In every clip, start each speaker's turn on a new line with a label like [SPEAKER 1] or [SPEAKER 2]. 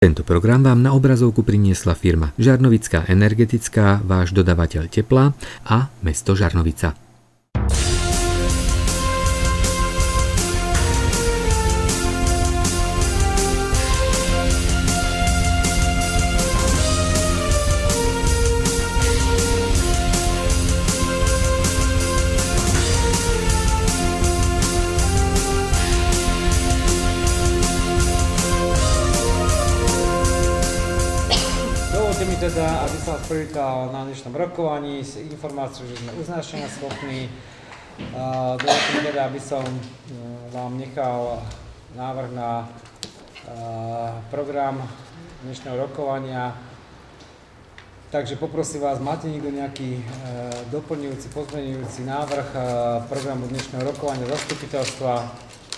[SPEAKER 1] Tento program vám na obrazovku priniesla firma Žarnovická energetická, váš dodavateľ tepla a mesto Žarnovica.
[SPEAKER 2] Teda, aby som vás privítal na dnešnom rokovaní s informáciou, že sme uznášania schopní. Dovolte mi teda, aby som vám nechal návrh na program dnešného rokovania. Takže poprosím vás, máte niekto nejaký doplňujúci, pozmeňujúci návrh programu dnešného rokovania zastupiteľstva?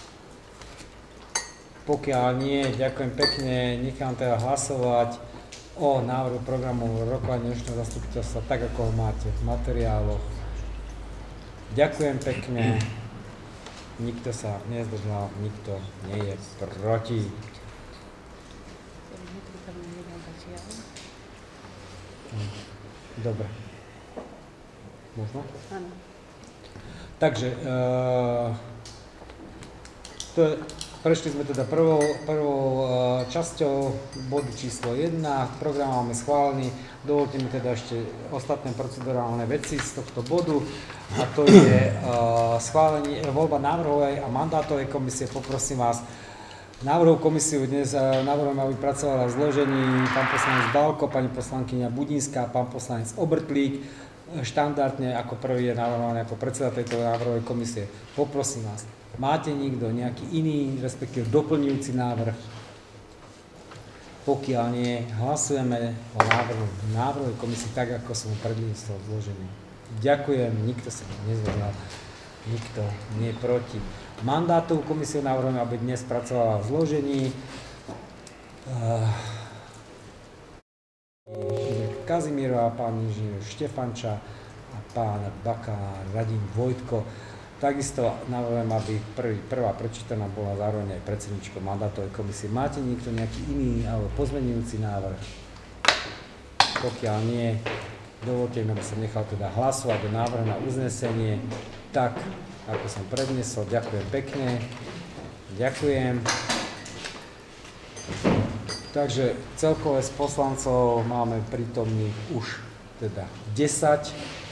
[SPEAKER 2] Pokiaľ nie, ďakujem pekne, nechám teda hlasovať o návrhu programu rokovania dnešného zastupiteľstva, tak ako ho máte v materiáloch. Ďakujem pekne. Nikto sa nezdržal, nikto nie je proti. Dobre. Možno? Áno. Takže, prešli sme teda prvou časťou bodu číslo 1, program máme schválený. Dovolte mi teda ešte ostatné procedurálne veci z tohto bodu, a to je schválenie, voľba návrhovej a mandátovej komisie. Poprosím vás, návrhovú komisiu dnes navrhujem, aby pracovala v zložení pán poslanec Balko, pani poslankyňa Budinská, pán poslanec Obrtlík. Štandardne ako prvý je navrhovaný ako predseda tejto návrhovej komisie. Poprosím vás, máte niekto nejaký iný, respektíve doplňujúci návrh? Pokiaľ nie, hlasujeme o návrhovej komisii tak, ako som ho predniesol zložený. Ďakujem, nikto sa nezdržal, nikto nie je proti. Mandátovú komisiu navrhujem, aby dnes pracovala v zložení Kazimírová, pán inžinier Štefanča a pán bakár Radim Vojtko. Takisto navrhujem, aby prvá prečítaná bola zároveň aj predsedničkou mandátovej komisie. Máte niekto nejaký iný alebo pozmenujúci návrh? Pokiaľ nie, dovolte mi, aby som nechal teda hlasovať o návrhu na uznesenie tak, ako som predniesol. Ďakujem pekne. Ďakujem. Takže celkové z poslancov máme prítomných už teda 10.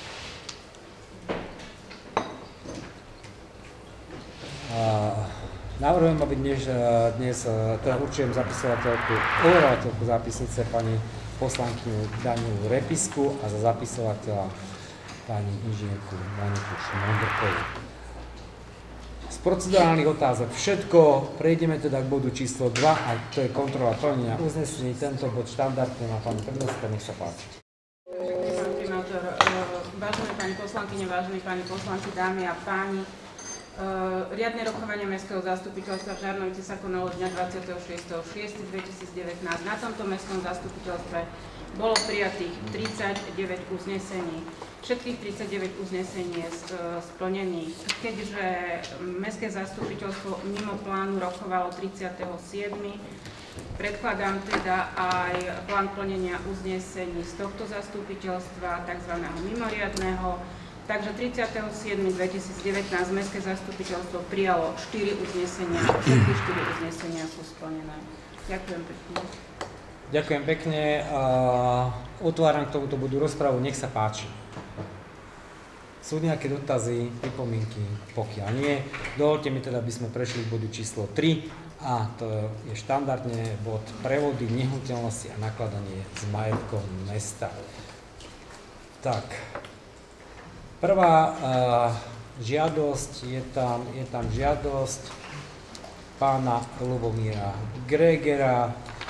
[SPEAKER 2] Navrhujem, aby dnes teda určujem zapisovateľku, overovateľku zápisnice pani poslankyňu Danielu Repisku a za zapisovateľa pani inžinierku Moniku Šmondrkovú. Z procedurálnych otázok všetko, prejdeme teda k bodu číslo 2 a to je kontrola plnenia uznesení. Tento bod štandardne má pani prednostka, nech sa páči.
[SPEAKER 3] Pán primátor, vážené pani poslankyne, vážení pani poslanci, dámy a páni, riadne rokovanie Mestského zastupiteľstva v Žarnovici sa konalo dňa 26.6.2019. Na tomto mestskom zastupiteľstve bolo prijatých 39 uznesení. Všetkých 39 uznesení je splnených. Keďže Mestské zastupiteľstvo mimo plánu rokovalo 37. predkladám teda aj plán plnenia uznesení z tohto zastupiteľstva, tzv. Mimoriadneho. Takže 37.2019 Mestské zastupiteľstvo prijalo 4 uznesenia. Všetky 4 uznesenia sú splnené. Ďakujem pekne.
[SPEAKER 2] Ďakujem pekne. Otváram k tomuto bodu rozpravu. Nech sa páči. Sú nejaké dotazy, pripomienky? Pokiaľ nie, dovolte mi teda, aby sme prešli k bodu číslo 3 a to je štandardne bod prevody, nehnuteľnosti a nakladanie s majetkom mesta. Tak. Prvá žiadosť, je tam žiadosť pána Ľubomíra Gregera.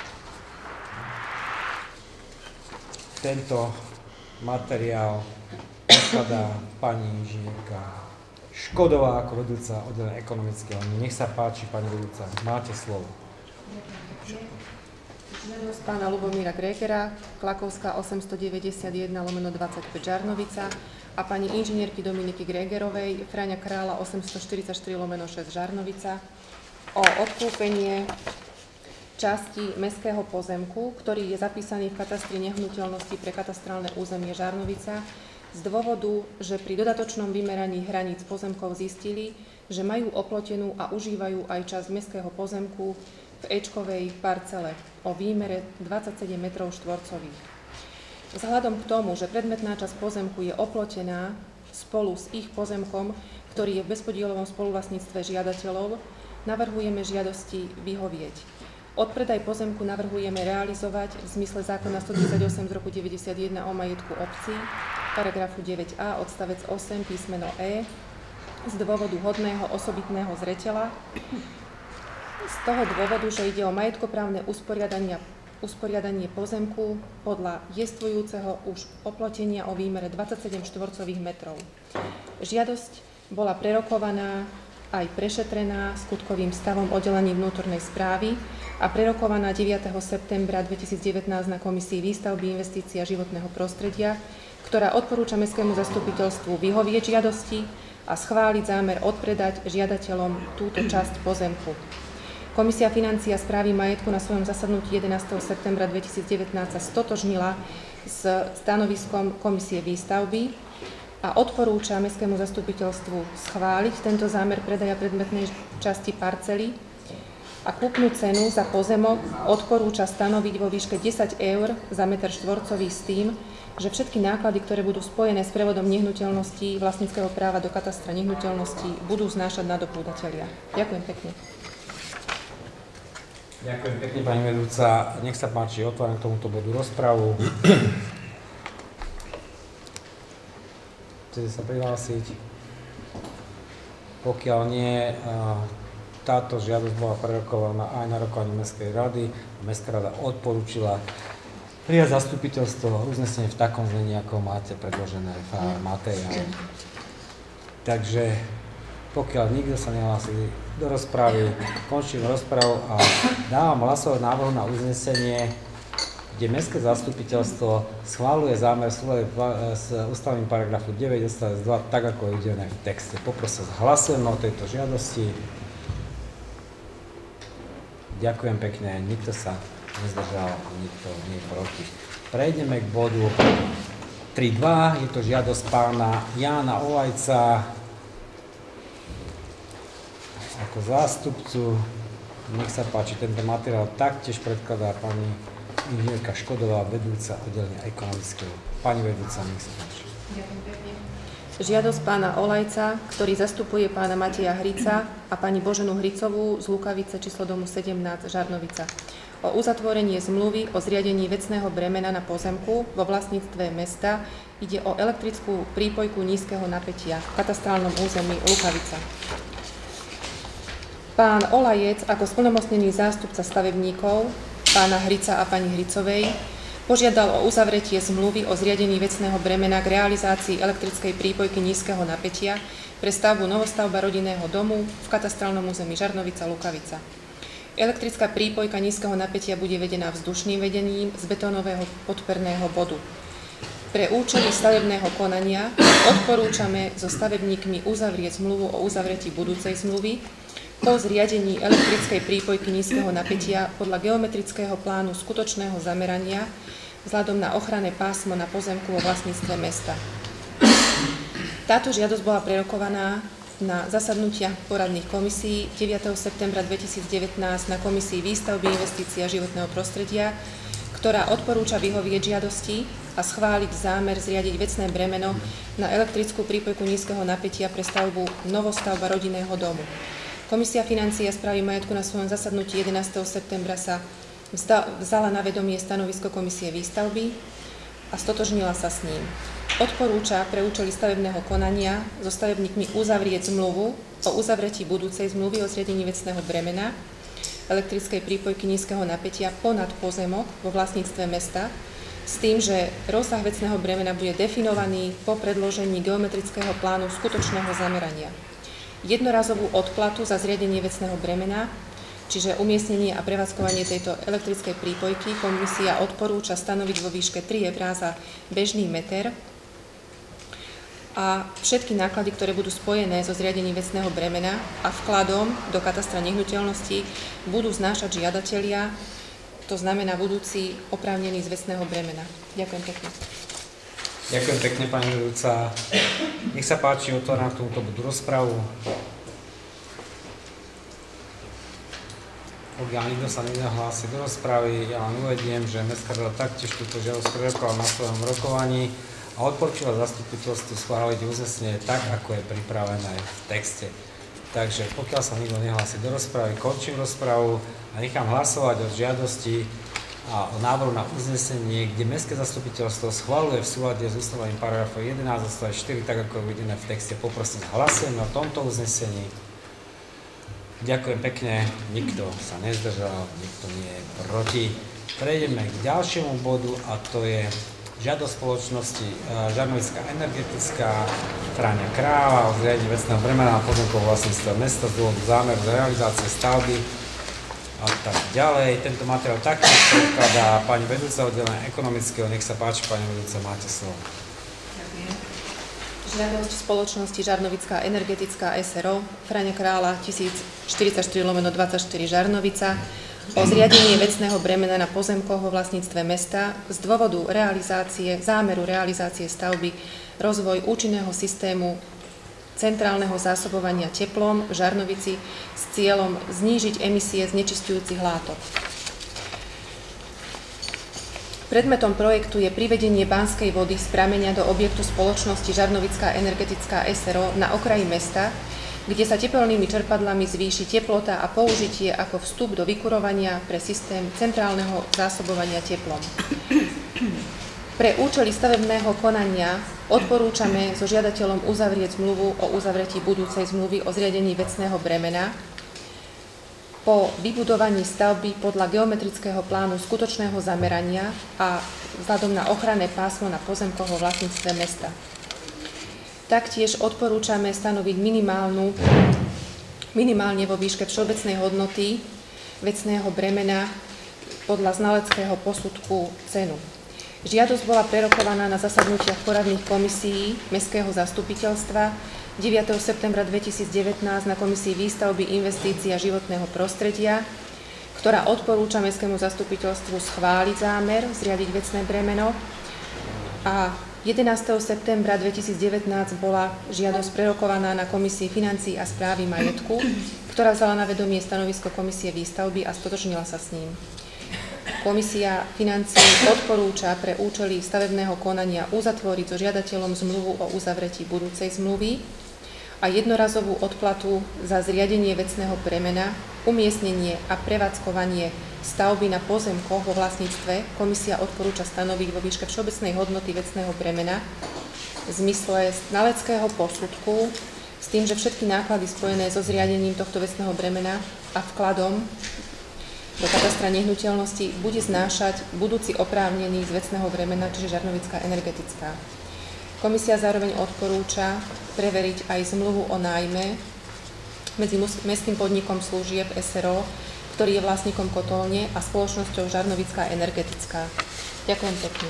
[SPEAKER 2] Tento materiál predkladá pani inžinierka Škodová ako vedúca oddelenia ekonomického. Nech sa páči, pani vedúca, máte slovo.
[SPEAKER 4] Žiadosť pána Ľubomíra Gregera, Klakovská 891/25 Žarnovica a pani inžinierky Dominiky Gregerovej, Fráňa Kráľa 844/6 Žarnovica o odkúpenie časti mestského pozemku, ktorý je zapísaný v katastri nehnuteľnosti pre katastrálne územie Žarnovica, z dôvodu, že pri dodatočnom vymeraní hraníc pozemkov zistili, že majú oplotenú a užívajú aj časť mestského pozemku v Ečkovej parcele o výmere 27 m². Vzhľadom k tomu, že predmetná časť pozemku je oplotená spolu s ich pozemkom, ktorý je v bezpodielovom spoluvlastníctve žiadateľov, navrhujeme žiadosti vyhovieť. Odpredaj pozemku navrhujeme realizovať v zmysle zákona 138 z roku 91 o majetku obcí, paragrafu 9a, odstavec 8, písmeno E, z dôvodu hodného osobitného zreteľa, z toho dôvodu, že ide o majetkoprávne usporiadanie pozemku podľa jestvujúceho už oplotenia o výmere 27 štvorcových metrov. Žiadosť bola prerokovaná aj prešetrená skutkovým stavom oddelení vnútornej správy a prerokovaná 9. septembra 2019 na Komisii výstavby, investícií a životného prostredia, ktorá odporúča Mestskému zastupiteľstvu vyhovieť žiadosti a schváliť zámer odpredať žiadateľom túto časť pozemku. Komisia financií a správy majetku na svojom zasadnutí 11. septembra 2019 sa stotožnila s stanoviskom Komisie výstavby a odporúča Mestskému zastupiteľstvu schváliť tento zámer predaja predmetnej časti parcely a kúpnu cenu za pozemok odporúča stanoviť vo výške 10 eur za meter štvorcový s tým, že všetky náklady, ktoré budú spojené s prevodom nehnuteľností vlastníckeho práva do katastra nehnuteľností, budú znášať nadobúdatelia. Ďakujem pekne.
[SPEAKER 2] Ďakujem pekne, pani vedúca. Nech sa páči, otváram k tomuto bodu rozpravu. Chcete sa prihlásiť? Pokiaľ nie, táto žiadosť bola prerokovaná aj na rokovaní Mestskej rady. Mestská rada odporúčila prijať zastupiteľstvo uznesenie v takom znení, ako máte predložené v materiáli. Takže pokiaľ nikto sa nehlási do rozpravy, končím rozpravu a dávam hlasovať návrhu na uznesenie, kde Mestské zastupiteľstvo schvaľuje zámer v súlade s ustavením paragrafu 9 odstavec 2, tak ako je uvedené v texte. Poprosím, hlasujeme o tejto žiadosti. Ďakujem pekne, nikto sa nezdržal, nikto nie je proti. Prejdeme k bodu 3.2, je to žiadosť pána Jána Olajca ako zástupcu. Nech sa páči, tento materiál taktiež predkladá pani inžinierka Škodová, vedúca oddelenia ekonomického. Pani vedúca, nech sa páči.
[SPEAKER 4] Ďakujem pekne. Žiadosť pána Olajca, ktorý zastupuje pána Mateja Hrica a pani Boženu Hricovú z Lukavice, číslo domu 17, Žarnovica, o uzatvorenie zmluvy o zriadení vecného bremena na pozemku vo vlastníctve mesta. Ide o elektrickú prípojku nízkeho napätia v katastrálnom území Lukavica. Pán Olajec ako splnomocnený zástupca stavebníkov, pána Hrica a pani Hricovej, požiadal o uzavretie zmluvy o zriadení vecného bremena k realizácii elektrickej prípojky nízkeho napätia pre stavbu novostavba rodinného domu v katastrálnom území Žarnovica Lukavica. Elektrická prípojka nízkeho napätia bude vedená vzdušným vedením z betónového podperného bodu. Pre účely stavebného konania odporúčame so stavebníkmi uzavrieť zmluvu o uzavretí budúcej zmluvy po zriadení elektrickej prípojky nízkeho napätia podľa geometrického plánu skutočného zamerania vzhľadom na ochranné pásmo na pozemku vo vlastníctve mesta. Táto žiadosť bola prerokovaná na zasadnutiach poradných komisií 9. septembra 2019 na Komisii výstavby, investícií a životného prostredia, ktorá odporúča vyhovieť žiadosti a schváliť zámer zriadiť vecné bremeno na elektrickú prípojku nízkeho napätia pre stavbu novostavba rodinného domu. Komisia financií a správy majetku na svojom zasadnutí 11. septembra sa vzala na vedomie stanovisko Komisie výstavby a stotožnila sa s ním. Odporúča pre účely stavebného konania so stavebníkmi uzavrieť zmluvu o uzavretí budúcej zmluvy o zriadení vecného bremena elektrickej prípojky nízkeho napätia ponad pozemok vo vlastníctve mesta s tým, že rozsah vecného bremena bude definovaný po predložení geometrického plánu skutočného zamerania. Jednorazovú odplatu za zriadenie vecného bremena, čiže umiestnenie a prevádzkovanie tejto elektrickej prípojky, komisia odporúča stanoviť vo výške 3 eurá za bežný meter a všetky náklady, ktoré budú spojené so zriadením vecného bremena a vkladom do katastra nehnuteľností, budú znášať žiadatelia, to znamená budúci oprávnení z vecného bremena. Ďakujem pekne.
[SPEAKER 2] Ďakujem pekne, pani vedúca. Nech sa páči, otváram k tomuto bodu rozpravu. Pokiaľ nikto sa nenahlási do rozpravy, ja vám uvediem, že Mestská rada taktiež túto žiadosť prerokovala na svojom rokovaní a odporúčila zastupiteľstvu schváliť uznesenie tak, ako je pripravené v texte. Takže pokiaľ sa nikto nehlási do rozpravy, končím rozpravu a nechám hlasovať o žiadosti a o návrhu na uznesenie, kde Mestské zastupiteľstvo schvaľuje v súlade s ústavným paragrafom 11 a 4, tak ako je uvedené v texte. Poprosím, hlasujeme o tomto uznesení. Ďakujem pekne, nikto sa nezdržal, nikto nie je proti. Prejdeme k ďalšiemu bodu a to je žiadosť spoločnosti Žarnovická energetická Fráňa Kráľa o zriadení vecného bremena na pozemkovom vlastníctve mesta z dôvodu zámeru realizácie stavby a tak ďalej. Tento materiál taktiež predkladá pani vedúca oddelenia ekonomického. Nech sa páči, pani vedúca, máte slovo.
[SPEAKER 4] Žiadosť spoločnosti Žarnovická energetická SRO Fráňa Kráľa 1044/24 Žarnovica o zriadenie vecného bremena na pozemkoch vo vlastníctve mesta z dôvodu zámeru realizácie stavby rozvoj účinného systému centrálneho zásobovania teplom v Žarnovici s cieľom znížiť emisie znečisťujúcich látok. Predmetom projektu je privedenie banskej vody z prameňa do objektu spoločnosti Žarnovická energetická SRO na okraji mesta, kde sa tepelnými čerpadlami zvýši teplota a použitie ako vstup do vykurovania pre systém centrálneho zásobovania teplom. Pre účely stavebného konania odporúčame so žiadateľom uzavrieť zmluvu o uzavretí budúcej zmluvy o zriadení vecného bremena po vybudovaní stavby podľa geometrického plánu skutočného zamerania a vzhľadom na ochranné pásmo na pozemkoch vo vlastníctve mesta. Taktiež odporúčame stanoviť minimálne vo výške všeobecnej hodnoty vecného bremena podľa znaleckého posudku cenu. Žiadosť bola prerokovaná na zasadnutiach poradných komisií Mestského zastupiteľstva 9. septembra 2019 na Komisii výstavby, investícií a životného prostredia, ktorá odporúča Mestskému zastupiteľstvu schváliť zámer zriadiť vecné bremeno, a 11. septembra 2019 bola žiadosť prerokovaná na Komisii financií a správy majetku, ktorá vzala na vedomie stanovisko Komisie výstavby a stotožnila sa s ním. Komisia financií odporúča pre účely stavebného konania uzatvoriť so žiadateľom zmluvu o uzavretí budúcej zmluvy a jednorazovú odplatu za zriadenie vecného bremena, umiestnenie a prevádzkovanie stavby na pozemkoch vo vlastníctve komisia odporúča stanoviť vo výške všeobecnej hodnoty vecného bremena v zmysle znaleckého posudku s tým, že všetky náklady spojené so zriadením tohto vecného bremena a vkladom do katastra nehnuteľnosti bude znášať budúci oprávnený z vecného bremena, čiže Žarnovická energetická. Komisia zároveň odporúča preveriť aj zmluvu o nájme medzi Mestským podnikom služieb SRO, ktorý je vlastníkom kotolne, a spoločnosťou Žarnovická energetická. Ďakujem pekne.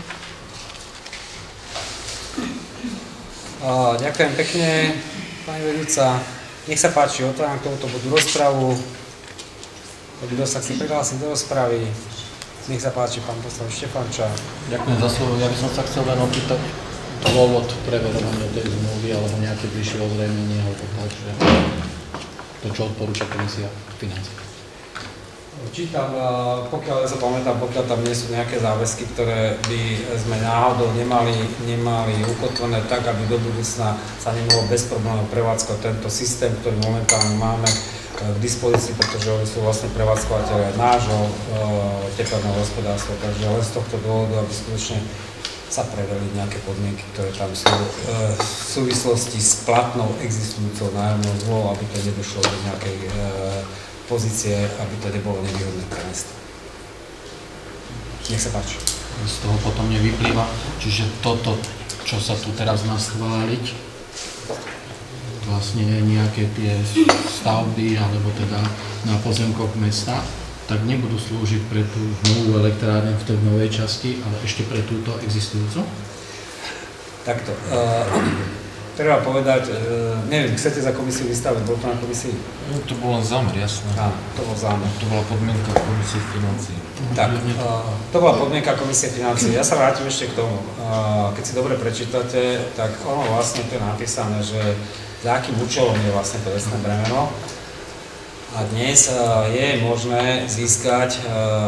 [SPEAKER 2] Ďakujem pekne, pani vedúca. Nech sa páči, otváram k tomuto bodu rozpravu. Kto sa chce prihlásiť do rozpravy, nech sa páči, pán poslanec Štefančák.
[SPEAKER 5] Ďakujem za slovo. Ja by som sa chcel len opýtať dôvod preverovania tej zmluvy alebo nejaké bližšie ozrejmenie alebo takže to, čo odporúča Komisia financií.
[SPEAKER 2] Čítam, pokiaľ ja sa pamätám, pokiaľ tam nie sú nejaké záväzky, ktoré by sme náhodou nemali ukotvené tak, aby do budúcna sa nemohol bez problémov prevádzkovať tento systém, ktorý momentálne máme k dispozícii, pretože oni sú vlastne prevádzkovateľe nášho tepelného hospodárstva, takže len z tohto dôvodu, aby skutočne sa preverili nejaké podmienky, ktoré tam sú v súvislosti s platnou existujúcou nájomnou zmluvou, aby to nedošlo do nejakej pozície, aby to nebolo nevýhodné pre mesto. Nech sa páči.
[SPEAKER 5] Z toho potom nevyplýva, čiže toto, čo sa tu teraz má schváliť, vlastne nejaké tie stavby, alebo teda na pozemkoch mesta, tak nebudú slúžiť pre tú novú elektrárne v tej novej časti, ale ešte pre túto existujúcu?
[SPEAKER 2] Takto. treba povedať, neviem, chcete za komisiu vystaviť, bol to na komisii?
[SPEAKER 6] No, to bol len zámer, jasné.
[SPEAKER 2] Áno, to bol zámer.
[SPEAKER 6] To bola podmienka komisie financií.
[SPEAKER 2] Tak, to bola podmienka komisie financií. Ja sa vrátim ešte k tomu. Keď si dobre prečítate, tak ono vlastne to je napísané, že za akým účelom je vlastne to vecné bremeno. A dnes je možné získať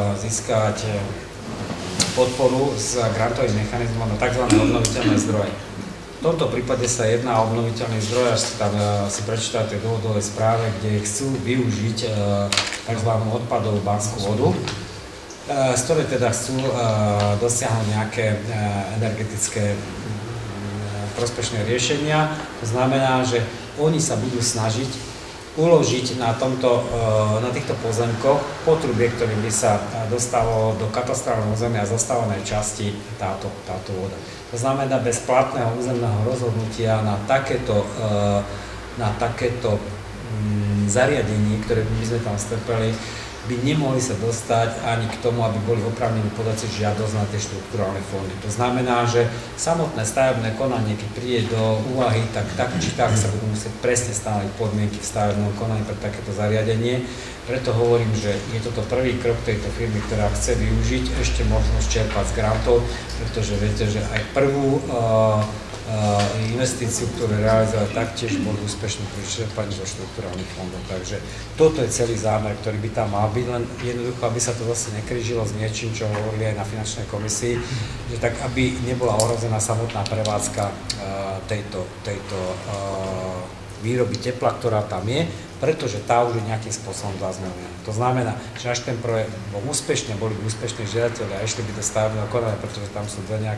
[SPEAKER 2] podporu z grantových mechanizmov na tzv. Obnoviteľné zdroje. V tomto prípade sa jedná o obnoviteľný zdroj, až tam si prečítate v dôvodovej správe, kde chcú využiť tzv. Odpadovú banskú vodu, z ktorej teda chcú dosiahnuť nejaké energetické prospešné riešenia. To znamená, že oni sa budú snažiť uložiť na týchto pozemkoch potrubie, ktorým by sa dostalo do katastrálneho územia zastávanej časti táto voda. To znamená, bez platného územného rozhodnutia na takéto zariadenie, ktoré by sme tam strpeli, by nemohli sa dostať ani k tomu, aby boli oprávnení podať si žiadosť na tie štrukturálne fondy. To znamená, že samotné stavebné konanie, keď príde do úvahy, tak či tak sa budú musieť presne stanoviť podmienky v stavebnom konaní pre takéto zariadenie. Preto hovorím, že je toto prvý krok tejto firmy, ktorá chce využiť ešte možnosť čerpať z grantov, pretože viete, že aj prvú investíciu, ktorú realizovali, taktiež boli úspešní pri čerpaní zo štrukturálnych fondov. Takže toto je celý zámer, ktorý by tam mal byť, len jednoducho, aby sa to zase nekrížilo s niečím, čo hovorili aj na finančnej komisii, že tak, aby nebola ohrozená samotná prevádzka tejto výroby tepla, ktorá tam je, pretože tá už je nejakým spôsobom zaznamená. To znamená, že až ten projekt bol úspešný, boli by úspešní žiadatelia a išli by do stavebného konania, pretože tam sú dve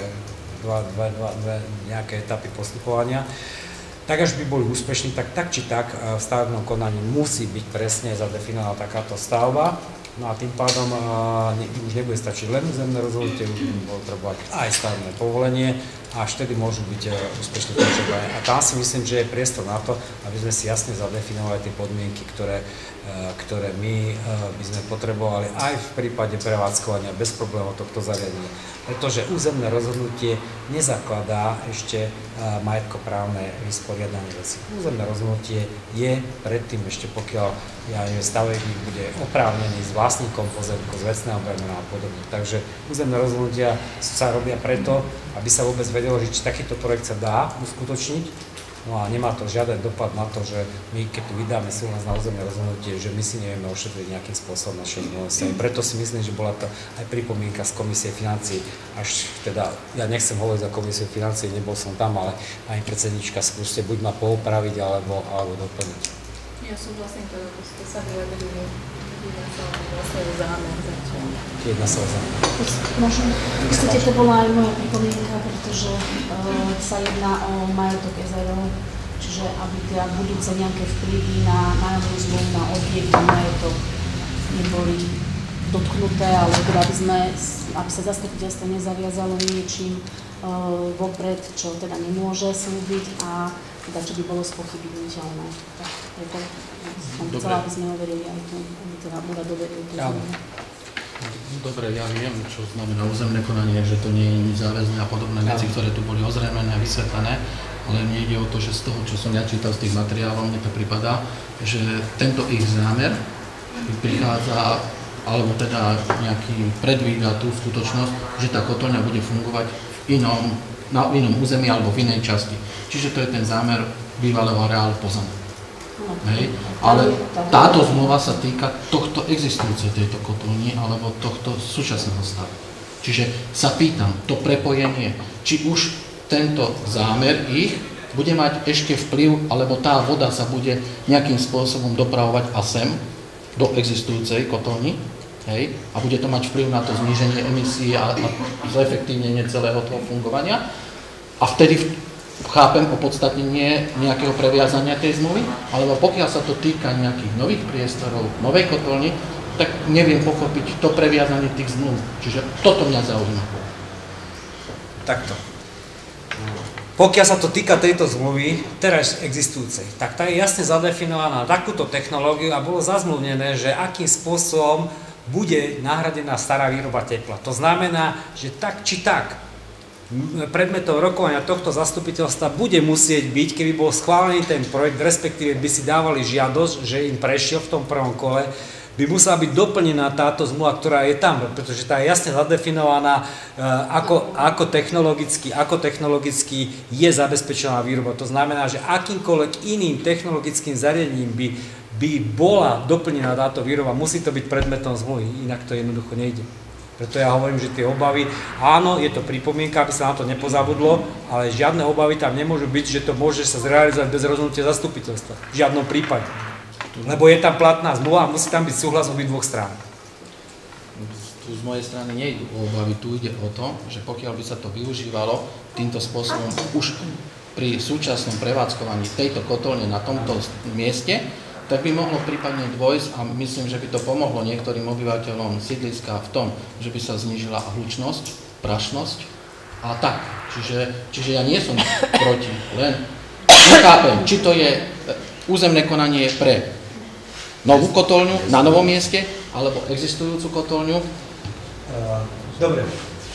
[SPEAKER 2] nejaké etapy postupovania, tak až by boli úspešní, tak či tak v stavebnom konaní musí byť presne zadefinovaná takáto stavba. No a tým pádom už nebude stačiť len územné rozhodnutie, už budú potrebovať aj stavebné povolenie a až vtedy môžu byť úspešné počerpania. A tam si myslím, že je priestor na to, aby sme si jasne zadefinovali tie podmienky, ktoré my by sme potrebovali aj v prípade prevádzkovania bez problémov tohto zariadenia. Pretože územné rozhodnutie nezakladá ešte majetkoprávne vysporiadanie veci. Územné rozhodnutie je predtým ešte, pokiaľ stavebník bude oprávnený s vlastníkom pozemku, z vecného bremena a podobne. Takže územné rozhodnutia sa robia preto, aby sa vôbec vedelo, že či takýto projekt sa dá uskutočniť. No a nemá to žiaden dopad na to, že my, keď tu vydáme súhlas na územné rozhodnutie, že my si nevieme ošetriť nejakým spôsobom naše zmluvnosti. Preto si myslím, že bola to aj pripomienka z komisie financií, až teda, ja nechcem hovoriť za komisiu financií, nebol som tam, ale aj predsednička, skúste buď ma poupraviť, alebo doplniť.
[SPEAKER 7] Ja súhlasím, to ste sa vyjadrili, jedná sa o zámer zatiaľ.
[SPEAKER 2] Jedná sa o zámer.
[SPEAKER 7] Možno, v podstate to bola aj moja pripomienka, pretože sa jedná o majetok SRO, čiže aby teda budúce nejaké vplyvy na nájomnú zmluvu, na objekt, na majetok neboli dotknuté, ale teda aby sa zastupiteľstvo nezaviazalo niečím vopred, čo teda nemôže slúbiť a teda čo by bolo spochybniteľné. Tak preto som chcela, aby sme overili aj to, aby teda úrad overil to znamená.
[SPEAKER 5] Dobre, ja viem, čo znamená územné konanie, že to nie je nič záväzné a podobné veci, ktoré tu boli ozrejmené a vysvetlené, ale mne ide o to, že z toho, čo som ja čítal z tých materiálov, mne to pripadá, že tento ich zámer prichádza, alebo teda nejaký predvída tú skutočnosť, že tá kotolňa bude fungovať na inom území alebo v inej časti. Čiže to je ten zámer bývalého areálu pozemku. Hej. Ale táto zmluva sa týka tohto existujúcej tejto kotolni alebo tohto súčasného stavu. Čiže sa pýtam, to prepojenie, či už tento zámer ich bude mať ešte vplyv, alebo tá voda sa bude nejakým spôsobom dopravovať a sem do existujúcej kotolni, hej, a bude to mať vplyv na to zníženie emisí a zefektívnenie celého toho fungovania. A vtedy chápem opodstatnenie nejakého previazania tej zmluvy, alebo pokiaľ sa to týka nejakých nových priestorov, novej kotolni, tak neviem pochopiť to previazanie tých zmluv. Čiže toto mňa zaujíma.
[SPEAKER 2] Takto. Pokiaľ sa to týka tejto zmluvy, teraz existujúcej, tak tá je jasne zadefinovaná na takúto technológiu a bolo zazmluvnené, že akým spôsobom bude nahradená stará výroba tepla. To znamená, že tak či tak predmetom rokovania tohto zastupiteľstva bude musieť byť, keby bol schválený ten projekt, respektíve by si dávali žiadosť, že im prešiel v tom prvom kole, by musela byť doplnená táto zmluva, ktorá je tam, pretože tá je jasne zadefinovaná, ako technologicky je zabezpečená výroba. To znamená, že akýmkoľvek iným technologickým zariadením by bola doplnená táto výroba, musí to byť predmetom zmluvy, inak to jednoducho nejde. Preto ja hovorím, že tie obavy, áno, je to pripomienka, aby sa na to nepozabudlo, ale žiadne obavy tam nemôžu byť, že to môže sa zrealizovať bez rozhodnutia zastupiteľstva. V žiadnom prípade. Lebo je tam platná zmluva a musí tam byť súhlas obidvoch strán.
[SPEAKER 5] Tu z mojej strany nejde o obavy, tu ide o to, že pokiaľ by sa to využívalo týmto spôsobom už pri súčasnom prevádzkovaní tejto kotolne na tomto mieste, tak by mohlo prípadne dôjsť, a myslím, že by to pomohlo niektorým obyvateľom sídliska v tom, že by sa znížila hlučnosť, prašnosť a tak. Čiže ja nie som proti, len nechápem, či to je územné konanie pre novú kotolňu na novom mieste, alebo existujúcu kotolňu.
[SPEAKER 2] Dobre.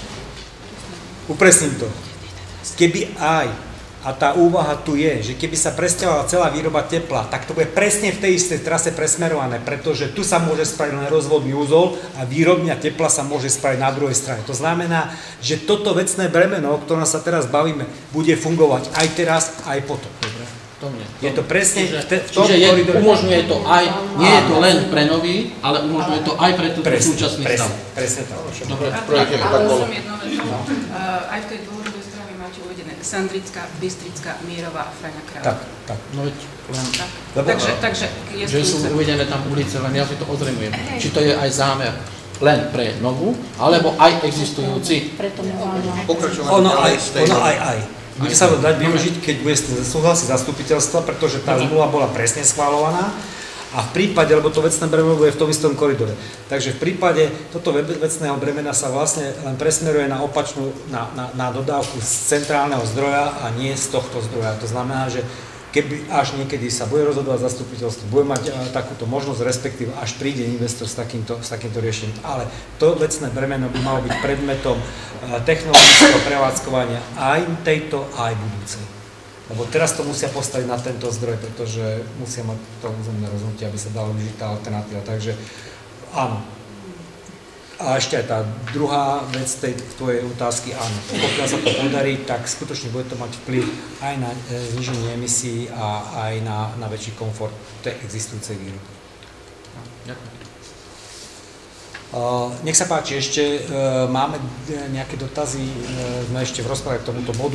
[SPEAKER 2] Upresním to. Keby aj, a tá úvaha tu je, že keby sa presťahovala celá výroba tepla, tak to bude presne v tej istej trase presmerované, pretože tu sa môže spraviť len rozvodný úzol a výrobňa tepla sa môže spraviť na druhej strane. To znamená, že toto vecné bremeno, o ktorom sa teraz bavíme, bude fungovať aj teraz, aj potom. Je to presne v tom koridore.
[SPEAKER 5] Umožňuje to aj, nie je to len pre nový, ale umožňuje to aj pre túto súčasný stav.
[SPEAKER 2] Presne tak.
[SPEAKER 5] Dobre,
[SPEAKER 3] ale som jedno vetou. Aj v tej dôvodovej správe máte uvedené Sandrická, Bystrická, Mierová a Fraňa Kráľová.
[SPEAKER 2] Tak.
[SPEAKER 5] No veď len...
[SPEAKER 3] Takže
[SPEAKER 5] že sú uvedené tam ulice, len ja si to ozremujem. Či to je aj zámer len pre novú, alebo aj existujúci.
[SPEAKER 7] Preto
[SPEAKER 2] Ono aj. Bude sa to dať využiť, keď bude súhlasiť zastupiteľstva, pretože tá zmluva bola presne schváľovaná a v prípade, lebo to vecné bremeno bude v tom istom koridore. Takže v prípade toto vecného bremena sa vlastne len presmeruje na opačnú, na dodávku z centrálneho zdroja a nie z tohto zdroja. To znamená, že keby až niekedy sa bude rozhodovať zastupiteľstvo, bude mať takúto možnosť, respektíve až príde investor s takýmto riešením. Ale to vecné bremeno by malo byť predmetom technologického prevádzkovania aj tejto, aj budúcej. Lebo teraz to musia postaviť na tento zdroj, pretože musia mať to územné rozhodnutie, aby sa dala využiť tá alternatíva. Takže áno. A ešte aj tá druhá vec tej tvojej otázky, áno. Pokiaľ sa to podarí, tak skutočne bude to mať vplyv aj na zníženie emisí a aj na väčší komfort tej existujúcej výroby.
[SPEAKER 5] Ďakujem.
[SPEAKER 2] Nech sa páči, ešte máme nejaké dotazy, sme ešte v rozprave k tomuto bodu.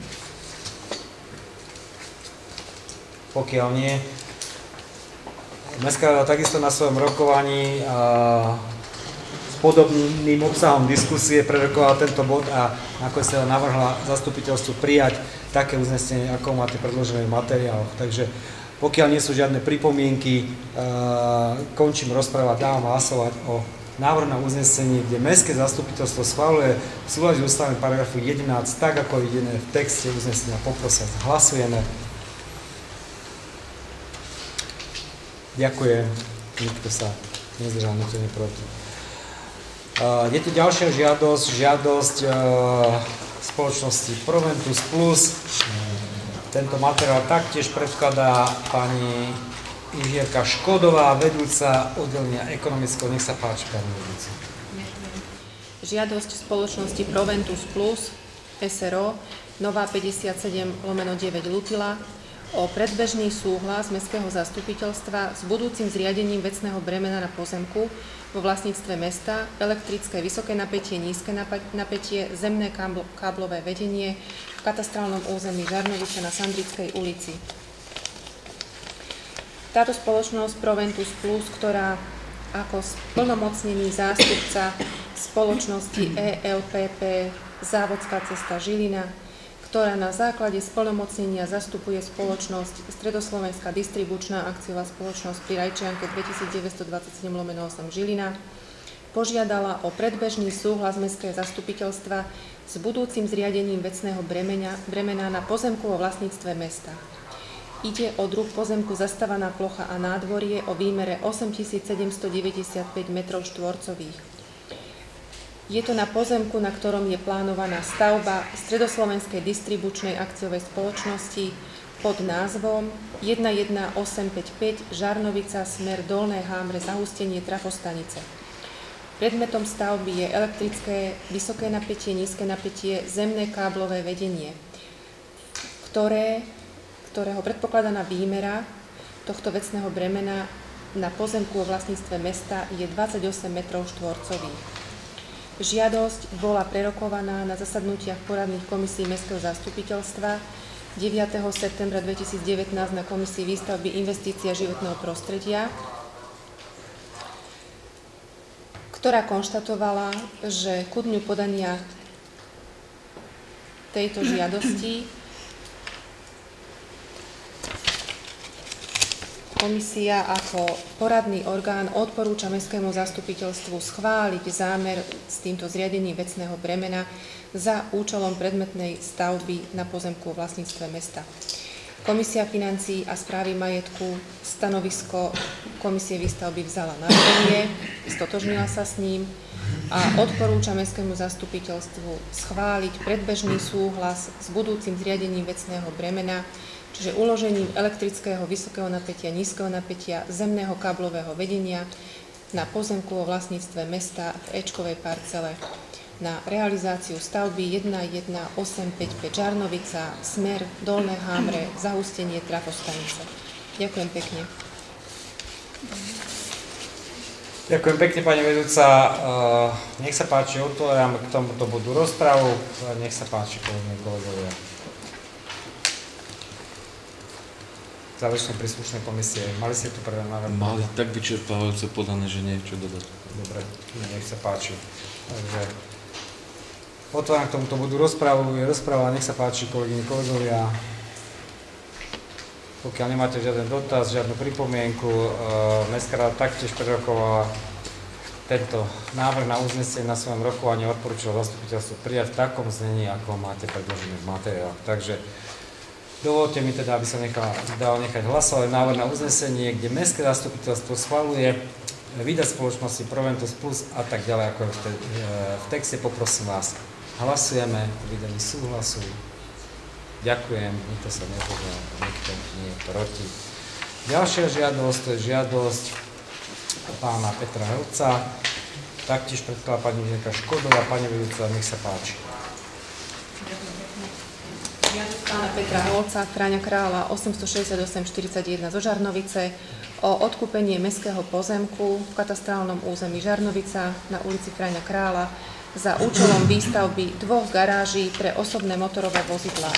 [SPEAKER 2] Pokiaľ nie, Mestská rada takisto na svojom rokovaní s podobným obsahom diskusie prerokovala tento bod a nakoniec sa navrhla zastupiteľstvu prijať také uznesenie, ako máte predložené v materiáloch. Takže pokiaľ nie sú žiadne pripomienky, končím rozprávu a dávam hlasovať o návrh na uznesenie, kde Mestské zastupiteľstvo schvaľuje v súlade s ústavným paragrafu 11 tak, ako je uvedené v texte uznesenia. Poprosia, hlasujeme. Ďakujem. Nikto sa nezdržal, nikto neproti. Je tu ďalšia žiadosť spoločnosti Proventus Plus. Tento materiál taktiež predkladá pani inžinierka Škodová, vedúca oddelenia ekonomického. Nech sa páči, pani vedúca.
[SPEAKER 4] Žiadosť spoločnosti Proventus Plus SRO Nová 57/9 Lutila o predbežný súhlas Mestského zastupiteľstva s budúcim zriadením vecného bremena na pozemku vo vlastníctve mesta, elektrické vysoké napätie, nízke napätie, zemné káblové vedenie v katastrálnom území Žarnovice na Sandrickej ulici. Táto spoločnosť Proventus Plus, ktorá ako splnomocnený zástupca spoločnosti ELPP Závodská cesta Žilina, ktorá na základe splnomocnenia zastupuje spoločnosť Stredoslovenská distribučná akciová spoločnosť pri Rajčianke 2927/8 Žilina, požiadala o predbežný súhlas Mestského zastupiteľstva s budúcim zriadením vecného bremena na pozemku vo vlastníctve mesta. Ide o druh pozemku zastávaná plocha a nádvorie o výmere 8795 m2. Je to na pozemku, na ktorom je plánovaná stavba Stredoslovenskej distribučnej akciovej spoločnosti pod názvom 11855 Žarnovica smer Dolné Hámre zahustenie trafostanice. Predmetom stavby je elektrické vysoké napätie, nízke napätie, zemné káblové vedenie, ktorého predpokladaná výmera tohto vecného bremena na pozemku vo vlastníctve mesta je 28 metrov štvorcových. Žiadosť bola prerokovaná na zasadnutiach poradných komisí Mestského zastupiteľstva 9. septembra 2019 na komisii výstavby investícia životného prostredia, ktorá konštatovala, že ku dňu podania tejto žiadosti komisia ako poradný orgán odporúča Mestskému zastupiteľstvu schváliť zámer s týmto zriadením vecného bremena za účelom predmetnej stavby na pozemku v vlastníctve mesta. Komisia financií a správy majetku stanovisko komisie výstavby vzala na vedomie, stotožnila sa s ním a odporúča Mestskému zastupiteľstvu schváliť predbežný súhlas s budúcim zriadením vecného bremena, čiže uložením elektrického vysokého napätia, nízkeho napätia, zemného káblového vedenia na pozemku vo vlastníctve mesta v Ečkovej parcele na realizáciu stavby 11855 Žarnovica, smer Dolné Hámre, zahustenie trafostanice. Ďakujem pekne.
[SPEAKER 2] Ďakujem pekne, pani vedúca. Nech sa páči, otváram k tomuto bodu rozpravu. Nech sa páči, kolegovia. Záverečné príslušné komisie. Mali ste tu prvé návrh?
[SPEAKER 6] Mali tak vyčerpávajúce podané, že nie je čo dodať.
[SPEAKER 2] Dobre, nech sa páči. Takže otváram k tomuto bodu rozpravu. Je rozpráva, nech sa páči, kolegyne, kolegovia. Pokiaľ nemáte žiaden dotaz, žiadnu pripomienku, Mestská rada taktiež prerokovala tento návrh na uznesenie na svojom rokovaní a odporúčila zastupiteľstvu prijať v takom znení, ako máte predložené v materiáloch. Takže dovolte mi teda, aby som dal nechať hlasovať návrh na uznesenie, kde Mestské zastupiteľstvo schvaľuje vydať spoločnosti Proventus Plus a tak ďalej, ako je v texte. Poprosím vás, hlasujeme o vydaní súhlasu. Ďakujem, nikto sa nepovedal, nikto nie je proti. Ďalšia žiadosť, to je žiadosť pána Petra Helca, taktiež predkladá pani inžinierka Škodová. Pani vedúca, nech sa páči.
[SPEAKER 4] Žiadosť pána Petra Helca, Chráňa Kráľa 868-41 zo Žarnovice o odkúpenie mestského pozemku v katastrálnom území Žarnovica na ulici Chráňa Kráľa za účelom výstavby 2 garáží pre osobné motorové vozidlá.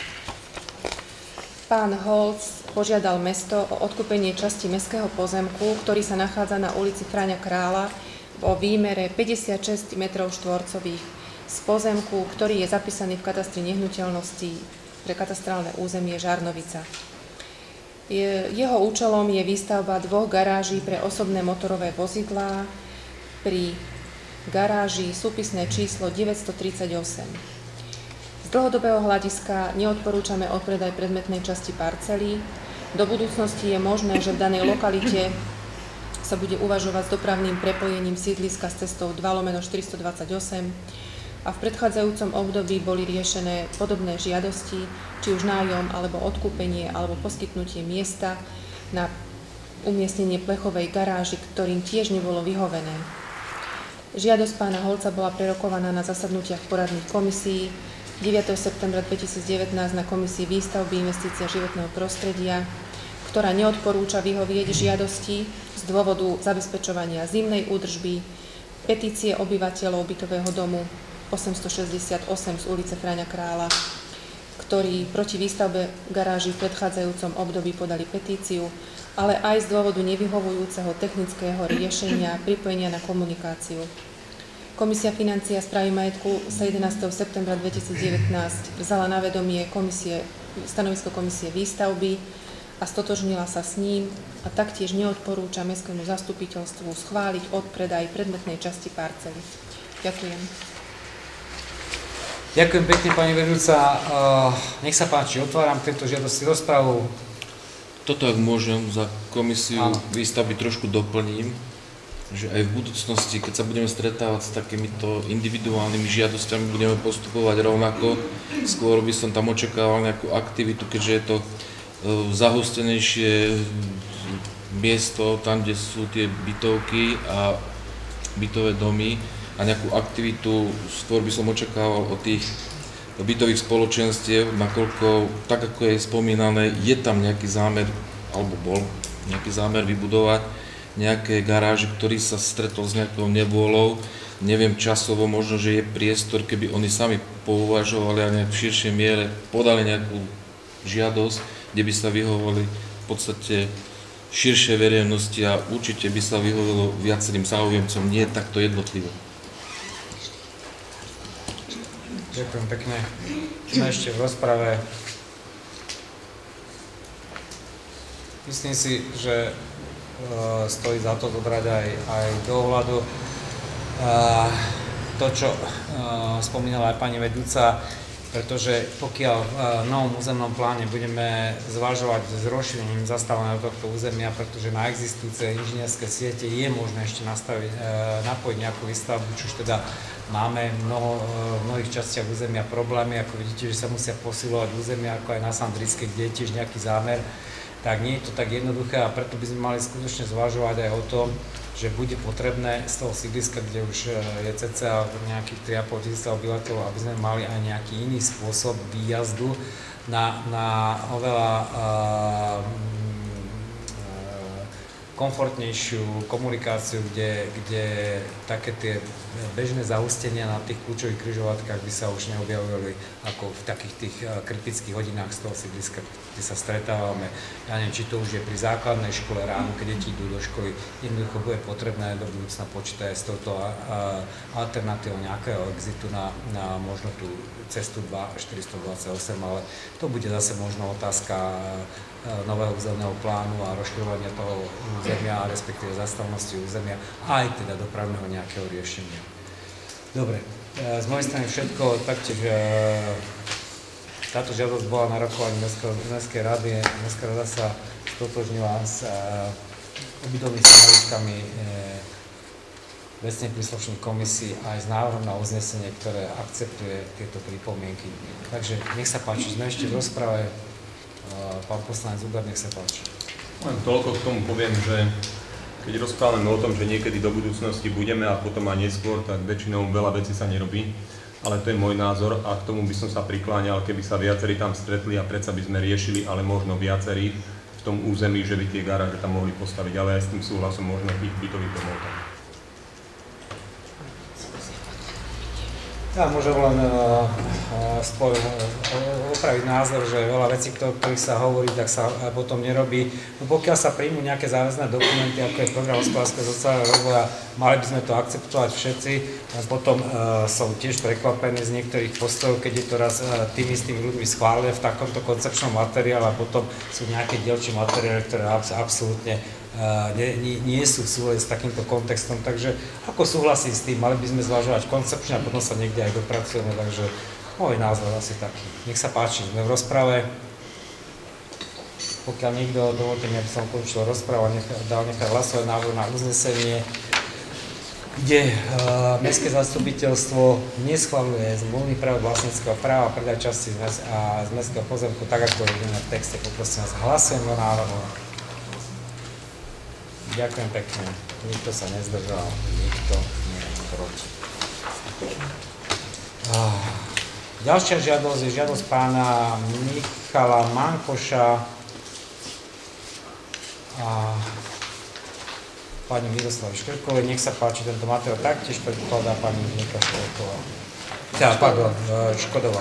[SPEAKER 4] Pán Holc požiadal mesto o odkúpenie časti mestského pozemku, ktorý sa nachádza na ulici Chráňa Kráľa vo výmere 56 m2 z pozemku, ktorý je zapísaný v katastri nehnuteľností pre katastrálne územie Žarnovica. Jeho účelom je výstavba 2 garáží pre osobné motorové vozidlá pri garáži súpisné číslo 938. Z dlhodobého hľadiska neodporúčame odpredaj predmetnej časti parcely. Do budúcnosti je možné, že v danej lokalite sa bude uvažovať s dopravným prepojením sídliska s cestou 2/428 a v predchádzajúcom období boli riešené podobné žiadosti, či už nájom, alebo odkúpenie, alebo poskytnutie miesta na umiestnenie plechovej garáži, ktorým tiež nebolo vyhovené. Žiadosť pána Holca bola prerokovaná na zasadnutiach poradných komisií 9. septembra 2019 na komisii výstavby investícia životného prostredia, ktorá neodporúča vyhovieť žiadosti z dôvodu zabezpečovania zimnej údržby, petície obyvateľov bytového domu 868 z ulice Chráňa Kráľa, ktorí proti výstavbe garáží v predchádzajúcom období podali petíciu, ale aj z dôvodu nevyhovujúceho technického riešenia pripojenia na komunikáciu. Komisia financií a správy majetku sa 11. septembra 2019 vzala na vedomie stanovisko komisie výstavby a stotožnila sa s ním a taktiež neodporúča Mestskému zastupiteľstvu schváliť odpredaj predmetnej časti parcely. Ďakujem.
[SPEAKER 2] Ďakujem pekne, pani vedúca. Nech sa páči, otváram tento žiadosti rozpravu.
[SPEAKER 6] Toto, ak môžem, za komisiu výstavby trošku doplním. že aj v budúcnosti, keď sa budeme stretávať s takýmito individuálnymi žiadosťami, budeme postupovať rovnako. Skôr by som tam očakával nejakú aktivitu, keďže je to zahustenejšie miesto, tam, kde sú tie bytovky a bytové domy, a nejakú aktivitu skôr by som očakával od tých bytových spoločenstiev, nakoľko, tak ako je spomínané, je tam nejaký zámer, alebo bol nejaký zámer vybudovať nejaké garáže, ktorý sa stretol s nejakou nevôľou. Neviem časovo, možno, že je priestor, keby oni sami pouvažovali a nejak v širšej miere podali nejakú žiadosť, kde by sa vyhovovali v podstate širšej verejnosti a určite by sa vyhovovalo viacerým záujemcom, nie takto jednotlivo.
[SPEAKER 2] Ďakujem pekne. Sme ešte v rozprave. Myslím si, že stojí za to dobrať aj do ohľadu to, čo spomínala aj pani vedúca, pretože pokiaľ v novom územnom pláne budeme zvažovať s rozšírením zastavenia tohto územia, pretože na existujúce inžinierské siete je možné ešte napojiť nejakú výstavbu, čo už teda máme v mnohých častiach územia problémy, ako vidíte, že sa musia posilovať územia, ako aj na Sandrickej, kde je tiež nejaký zámer, tak nie je to tak jednoduché a preto by sme mali skutočne zvažovať aj o tom, že bude potrebné z toho sídliska, kde už je cca nejakých 3,5 tisíc obyvateľov, aby sme mali aj nejaký iný spôsob výjazdu na oveľa komfortnejšiu komunikáciu, kde také tie bežné zahustenia na tých kľúčových križovatkách by sa už neobjavovali ako v takých tých kritických hodinách z toho sídliska, kde sa stretávame. Ja neviem, či to už je pri základnej škole ráno, keď deti idú do školy, jednoducho bude potrebné do budúcna počítať s touto alternatívou nejakého exitu na možno tú cestu 428, ale to bude zase možno otázka nového územného plánu a rozširovania toho územia, respektíve zastavnosti územia, aj teda dopravného nejakého riešenia. Dobre, z mojej strany všetko, taktiež táto žiadosť bola na rokovaní Mestskej rady. Mestská rada sa stotožnila s obidovými stanoviskami vecne príslušných komisí aj s návrhom na uznesenie, ktoré akceptuje tieto pripomienky. Takže nech sa páči, sme ešte v rozprave. Pán poslanec Zuber, nech sa páči.
[SPEAKER 8] Len toľko k tomu poviem, že keď rozprávame o tom, že niekedy do budúcnosti budeme a potom aj neskôr, tak väčšinou veľa vecí sa nerobí. Ale to je môj názor a k tomu by som sa prikláňal, keby sa viacerí tam stretli a predsa by sme riešili, ale možno viacerí v tom území, že by tie garáže tam mohli postaviť, ale aj s tým súhlasom možno tých bytových domov tam.
[SPEAKER 2] Ja môžem len opraviť názor, že veľa vecí, o ktorých sa hovorí, tak sa potom nerobí. No pokiaľ sa príjmú nejaké záväzné dokumenty, ako je program hospodárskeho sociálneho rozvoja, mali by sme to akceptovať všetci. Potom som tiež prekvapený z niektorých postojov, keď je to raz tým istými ľuďmi schválené v takomto koncepčnom materiále a potom sú nejaké dielčie materiály, ktoré absolútne nie sú v súlade s takýmto kontextom, takže ako súhlasím s tým, mali by sme zvažovať koncepčne a potom sa niekde aj dopracujeme, takže môj názor asi taký. Nech sa páči, sme v rozprave. Pokiaľ niekto, dovolte mi, aby som ukončil rozprávu a dal nechať hlasovať návrh na uznesenie, kde Mestské zastupiteľstvo neschvaľuje zmluvný práv vlastníckeho práva predaj časti z mestského pozemku, tak ako je v texte. Poprosím vás, hlasujem o návrhu. Ďakujem pekne. Nikto sa nezdržal, nikto nie je proti. Ďalšia žiadosť je žiadosť pána Michala Mankoša a pani Miroslavy Škrkovej. Nech sa páči, tento materiál taktiež predkladá pani Nika Škodová.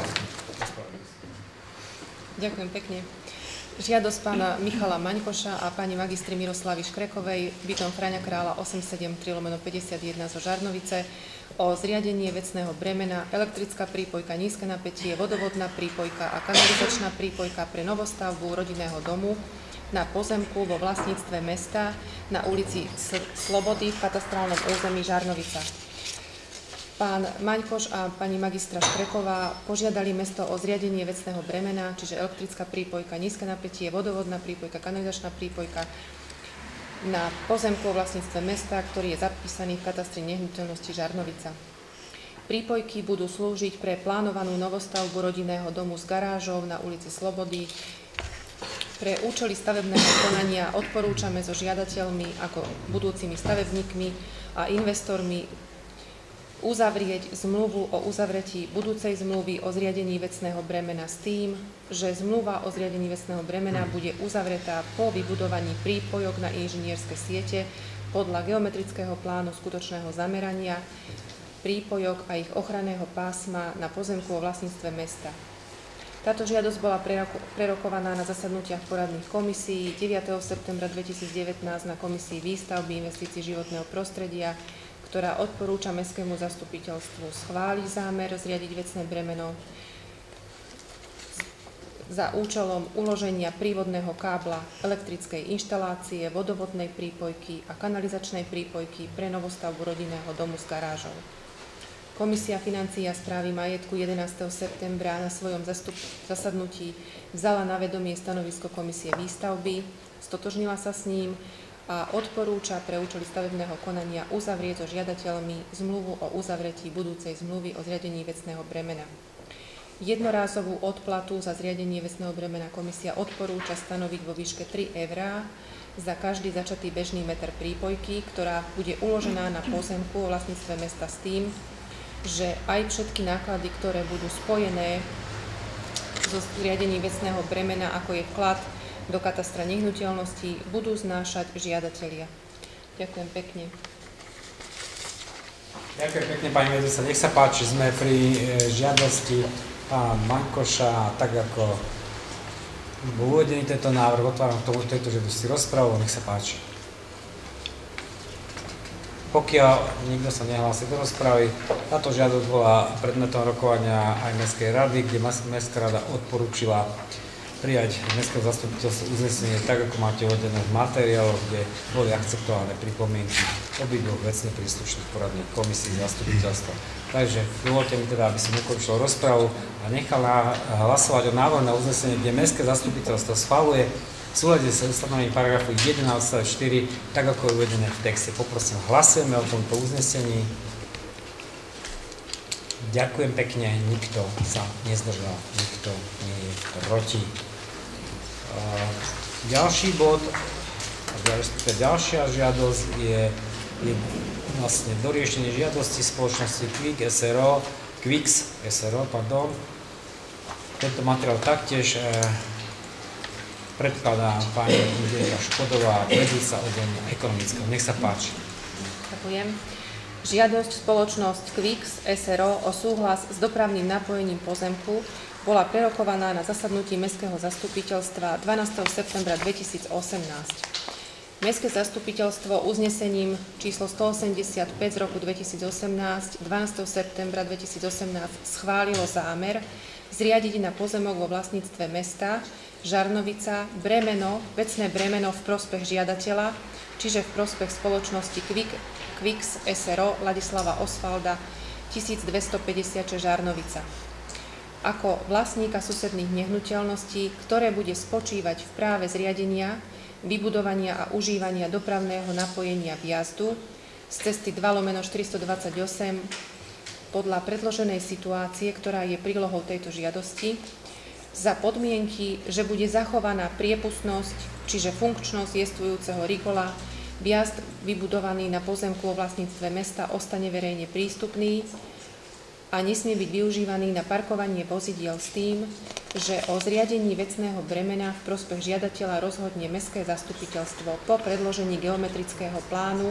[SPEAKER 4] Ďakujem pekne. Žiadosť pána Michala Maňkoša a pani magistry Miroslavy Škrekovej, bytom Fráňa Kráľa 873/51 zo Žarnovice, o zriadenie vecného bremena, elektrická prípojka, nízke napätie, vodovodná prípojka a kanalizačná prípojka pre novostavbu rodinného domu na pozemku vo vlastníctve mesta na ulici Slobody v katastrálnom území Žarnovica. Pán Maňkoš a pani magistra Škreková požiadali mesto o zriadenie vecného bremena, čiže elektrická prípojka, nízke napätie, vodovodná prípojka, kanalizačná prípojka na pozemku o vlastníctve mesta, ktorý je zapísaný v katastri nehnuteľnosti Žarnovica. Prípojky budú slúžiť pre plánovanú novostavbu rodinného domu s garážou na ulici Slobody. Pre účely stavebného konania odporúčame so žiadateľmi ako budúcimi stavebníkmi a investormi uzavrieť zmluvu o uzavretí budúcej zmluvy o zriadení vecného bremena s tým, že zmluva o zriadení vecného bremena bude uzavretá po vybudovaní prípojok na inžinierske siete podľa geometrického plánu skutočného zamerania, prípojok a ich ochranného pásma na pozemku o vlastníctve mesta. Táto žiadosť bola prerokovaná na zasadnutiach poradných komisií 9. septembra 2019 na komisii výstavby investícií životného prostredia, ktorá odporúča Mestskému zastupiteľstvu schváliť zámer zriadiť vecné bremeno za účelom uloženia prívodného kábla elektrickej inštalácie, vodovodnej prípojky a kanalizačnej prípojky pre novostavbu rodinného domu s garážou. Komisia financií a správy majetku 11. septembra na svojom zasadnutí vzala na vedomie stanovisko komisie výstavby, stotožnila sa s ním a odporúča pre účely stavebného konania uzavrieť so žiadateľmi zmluvu o uzavretí budúcej zmluvy o zriadení vecného bremena. Jednorázovú odplatu za zriadenie vecného bremena komisia odporúča stanoviť vo výške 3 € za každý začatý bežný meter prípojky, ktorá bude uložená na pozemku o vlastníctve mesta s tým, že aj všetky náklady, ktoré budú spojené so zriadením vecného bremena, ako je vklad do katastra nehnuteľností, budú znášať žiadatelia. Ďakujem pekne.
[SPEAKER 2] Ďakujem pekne, pani vedúca. Nech sa páči, sme pri žiadosti pána Mankoša. Tak ako bol uvedený tento návrh, otváram k tomu tejto žiadosti rozpravu. Nech sa páči. Pokiaľ nikto sa nehlási do rozpravy, táto žiadosť bola predmetom rokovania aj Mestskej rady, kde Mestská rada odporúčila prijať Mestské zastupiteľstvo uznesenie tak, ako máte uvedené v materiáloch, kde boli akceptované pripomienky obidvoch vecne príslušných poradných komisí zastupiteľstva. Takže dovolte mi teda, aby som ukončil rozpravu a nechal hlasovať o návrhu na uznesenie, kde Mestské zastupiteľstvo schvaľuje v súlade s ustanovením paragrafu 11.4, tak ako je uvedené v texte. Poprosím, hlasujeme o tomto uznesení. Ďakujem pekne, nikto sa nezdržal, nikto nie je proti. Ďalší bod, ďalšia žiadosť je vlastne doriešenie žiadosti spoločnosti Quix SRO. Tento materiál taktiež predkladá pani inžinierka Škodová, vedúca oddelenia ekonomického. Nech sa páči.
[SPEAKER 4] Ďakujem. Žiadosť spoločnosť Quix SRO o súhlas s dopravným napojením pozemku bola prerokovaná na zasadnutí Mestského zastupiteľstva 12. septembra 2018. Mestské zastupiteľstvo uznesením číslo 185 z roku 2018 12. septembra 2018 schválilo zámer zriadiť na pozemok vo vlastníctve mesta Žarnovica vecné bremeno v prospech žiadateľa, čiže v prospech spoločnosti Quix SRO Ladislava Osvalda 1256 Žarnovica. Ako vlastníka susedných nehnuteľností, ktoré bude spočívať v práve zriadenia, vybudovania a užívania dopravného napojenia vjazdu z cesty 2/428 podľa predloženej situácie, ktorá je prílohou tejto žiadosti, za podmienky, že bude zachovaná priepustnosť, čiže funkčnosť jestvujúceho rigola, vjazd vybudovaný na pozemku vo vlastníctve mesta ostane verejne prístupný a nesmie byť využívaný na parkovanie vozidiel s tým, že o zriadení vecného bremena v prospech žiadateľa rozhodne Mestské zastupiteľstvo po predložení geometrického plánu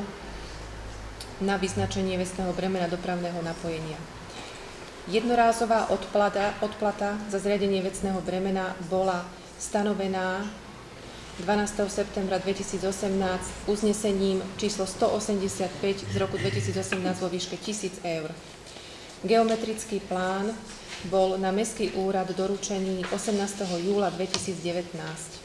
[SPEAKER 4] na vyznačenie vecného bremena dopravného napojenia. Jednorázová odplata za zriadenie vecného bremena bola stanovená 12. septembra 2018 uznesením číslo 185 z roku 2018 vo výške 1 000 €. Geometrický plán bol na Mestský úrad doručený 18. júla 2019.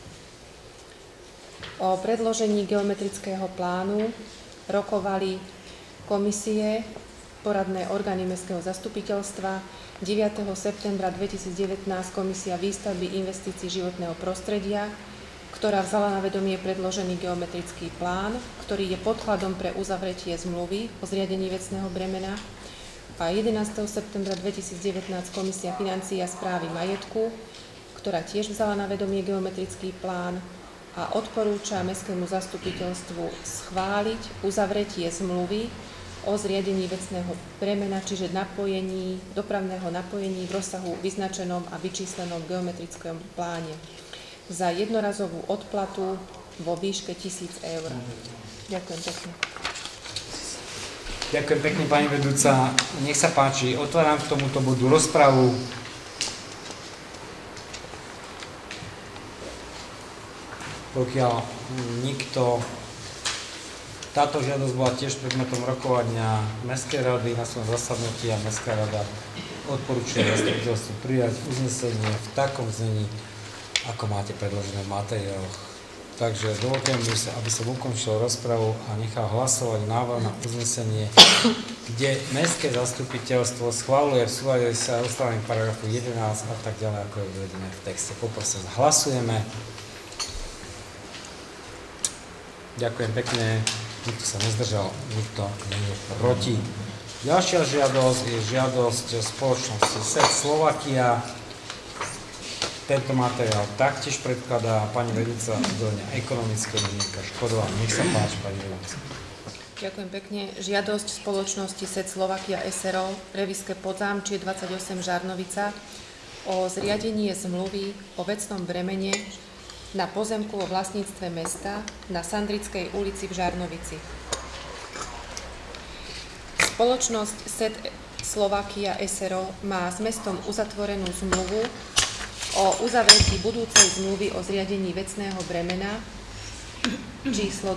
[SPEAKER 4] O predložení geometrického plánu rokovali komisie, poradné orgány Mestského zastupiteľstva. 9. septembra 2019 Komisia výstavby investícií životného prostredia, ktorá vzala na vedomie predložený geometrický plán, ktorý je podkladom pre uzavretie zmluvy o zriadení vecného bremena. A 11. septembra 2019 Komisia financií a správy majetku, ktorá tiež vzala na vedomie geometrický plán a odporúča Mestskému zastupiteľstvu schváliť uzavretie zmluvy o zriadení vecného bremena, čiže dopravného napojení v rozsahu vyznačenom a vyčíslenom geometrickom pláne za jednorazovú odplatu vo výške 1000 eur. Ďakujem pekne.
[SPEAKER 2] Ďakujem pekne, pani vedúca. Nech sa páči, otváram k tomuto bodu rozpravu. Pokiaľ nikto... Táto žiadosť bola tiež predmetom rokovania Mestskej rady na svojom zasadnutí a Mestská rada odporúčuje zastupiteľstvu prijať uznesenie v takom znení, ako máte predložené v materiáloch. Takže dovolte mi, aby som ukončil rozpravu a nechal hlasovať návrh na uznesenie, kde Mestské zastupiteľstvo schvaľuje v súlade sa ustanovením paragrafu 11 a tak ďalej, ako je uvedené v texte. Poprosím, hlasujeme. Ďakujem pekne. Nikto sa nezdržal, nikto nie je proti. Ďalšia žiadosť je žiadosť spoločnosti SET Slovakia. Tento materiál taktiež predkladá pani vedúca oddelenia ekonomického Monika Škodová. Nech sa páči, pani vedúca.
[SPEAKER 4] Ďakujem pekne. Žiadosť spoločnosti SET Slovakia SRO Reviske Podzámčie 28 Žarnovica o zriadenie zmluvy o vecnom bremene na pozemku vo vlastníctve mesta na Sandrickej ulici v Žarnovici. Spoločnosť SET Slovakia SRO má s mestom uzatvorenú zmluvu o uzavretí budúcej zmluvy o zriadení vecného bremena číslo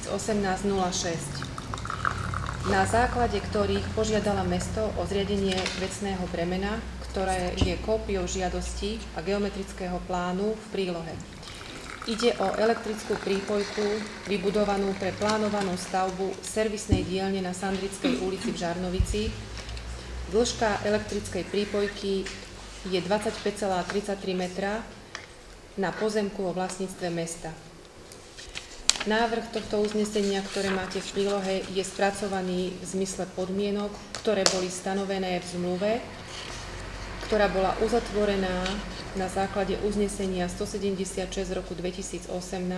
[SPEAKER 4] 2018-06, na základe ktorých požiadala mesto o zriadenie vecného bremena, ktoré je kópiou žiadosti a geometrického plánu v prílohe. Ide o elektrickú prípojku vybudovanú pre plánovanú stavbu servisnej dielne na Sandrickej ulici v Žarnovici. Dĺžka elektrickej prípojky je 25,33 metra na pozemku vo vlastníctve mesta. Návrh tohto uznesenia, ktoré máte v prílohe, je spracovaný v zmysle podmienok, ktoré boli stanovené v zmluve, ktorá bola uzatvorená na základe uznesenia 176 z roku 2018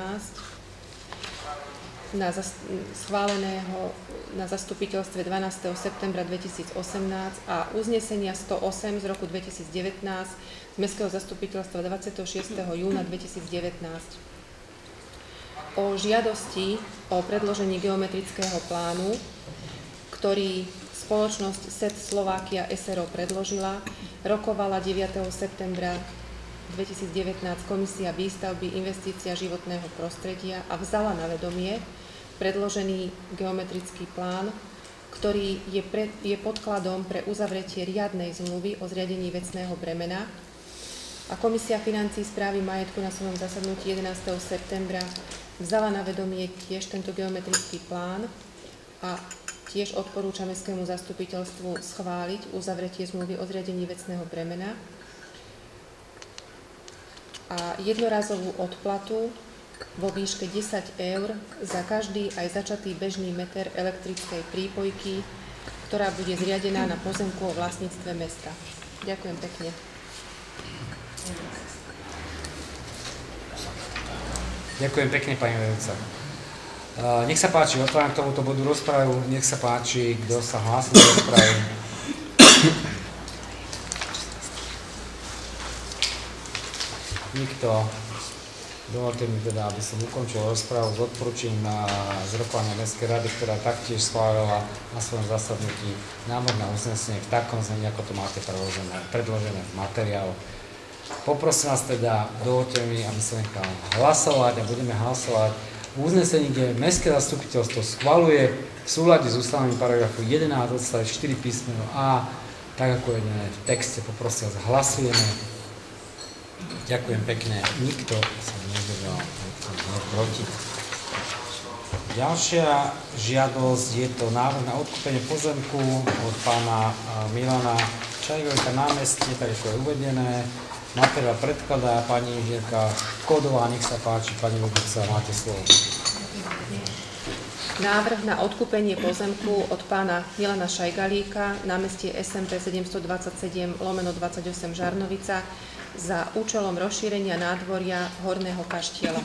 [SPEAKER 4] schváleného na zastupiteľstve 12. septembra 2018 a uznesenia 108 z roku 2019 z Mestského zastupiteľstva 26. júna 2019. O žiadosti o predložení geometrického plánu, ktorý spoločnosť SET Slovakia SRO predložila, rokovala 9. septembra 2019 Komisia výstavby investícia životného prostredia a vzala na vedomie predložený geometrický plán, ktorý je podkladom pre uzavretie riadnej zmluvy o zriadení vecného bremena. A Komisia financií správy majetku na svojom zasadnutí 11. septembra vzala na vedomie tiež tento geometrický plán a tiež odporúča Mestskému zastupiteľstvu schváliť uzavretie zmluvy o zriadení vecného bremena a jednorazovú odplatu vo výške 10 eur za každý aj začatý bežný meter elektrickej prípojky, ktorá bude zriadená na pozemku o vlastníctve mesta. Ďakujem pekne.
[SPEAKER 2] Ďakujem pekne, pani vedúca. Nech sa páči, otváram k tomuto bodu rozpravu. Nech sa páči, kto sa hlási do rozpravy. Nikto. Dovolte mi teda, aby som ukončil rozpravu s odporúčením z rokovania Mestskej rady, ktorá taktiež schválila na svojom zasadnutí návrh na uznesenie v takom znení, ako to máte predložené v materiálu. Poprosím vás teda, dovolte mi, aby som nechal hlasovať a budeme hlasovať uznesení, kde Mestské zastupiteľstvo schvaľuje v súlade s ustanovením paragrafu 11 odstavec 4 písmeno A, tak ako je v texte. Poprosím vás, hlasujeme. Ďakujem pekne. Nikto sa nezdržal, proti. Ďalšia žiadosť je to návrh na odkúpenie pozemku od pána Milana Čajgojka námestie, tak ako je uvedené. Materiál predkladá pani inžinierka Škodová, nech sa páči, pani vedúca, máte slovo.
[SPEAKER 4] Návrh na odkúpenie pozemku od pána Milana Šajgalíka na meste SMP 727/28 Žarnovica za účelom rozšírenia nádvoria Horného Kaštieľa.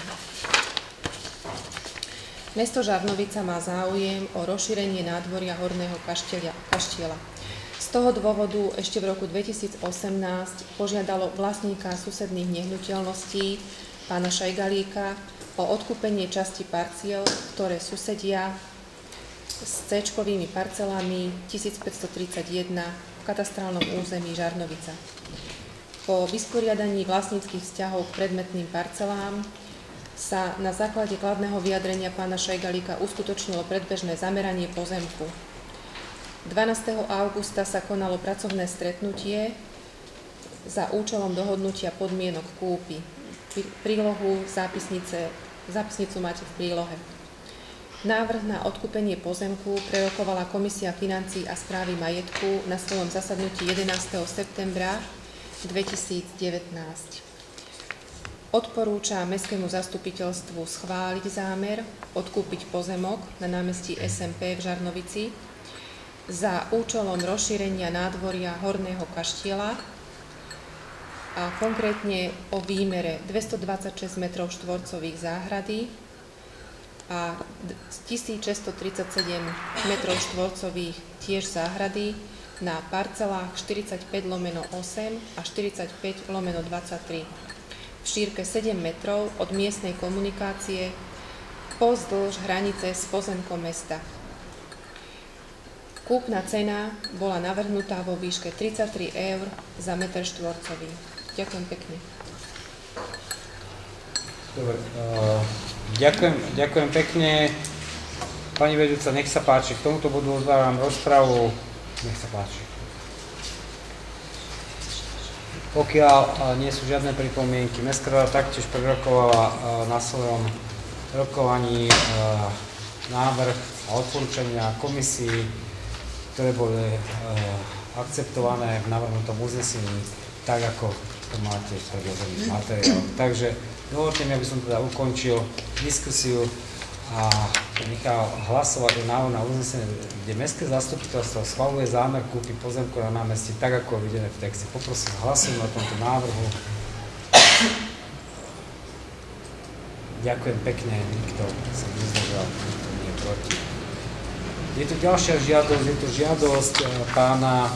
[SPEAKER 4] Mesto Žarnovica má záujem o rozšírenie nádvoria Horného Kaštieľa. Z toho dôvodu ešte v roku 2018 požiadalo vlastníka susedných nehnuteľností pána Šajgalíka o odkúpenie časti parciel, ktoré susedia s C-čkovými parcelami 1531 v katastrálnom území Žarnovica. Po vysporiadaní vlastníckych vzťahov k predmetným parcelám sa na základe kladného vyjadrenia pána Šajgalíka uskutočnilo predbežné zameranie pozemku. 12. augusta sa konalo pracovné stretnutie za účelom dohodnutia podmienok kúpy. Prílohu zápisnicu máte v prílohe. Návrh na odkúpenie pozemku prerokovala Komisia financií a správy majetku na svojom zasadnutí 11. septembra 2019. Odporúča Mestskému zastupiteľstvu schváliť zámer odkúpiť pozemok na námestí SMP v Žarnovici za účelom rozšírenia nádvoria Horného Kaštieľa a konkrétne o výmere 226 m2 záhrady a 1637 m2 tiež záhrady na parcelách 45/8 a 45/23 v šírke 7 metrov od miestnej komunikácie pozdĺž hranice s pozemkom mesta. Kúpna cena bola navrhnutá vo výške 33 eur za metr štvorcový. Ďakujem pekne.
[SPEAKER 2] Dobre, ďakujem pekne. Pani vedúca, nech sa páči. K tomuto bodu otváram rozpravu. Nech sa páči. Pokiaľ nie sú žiadne pripomienky, Mestská rada taktiež prerokovala na svojom rokovaní návrh a odporúčania komisii, ktoré boli akceptované v navrhnutom uznesení, tak ako to máte v predložených materiáloch. Takže dovolte mi, aby som teda ukončil diskusiu a nechal hlasovať o návrhu na uznesenie, kde Mestské zastupiteľstvo schvaľuje zámer kúpy pozemku na námestí, tak ako je videné v texte. Poprosím, hlasujme o tomto návrhu. Ďakujem pekne, nikto sa nezdržal, nikto nie je proti. Je tu ďalšia žiadosť, je to žiadosť pána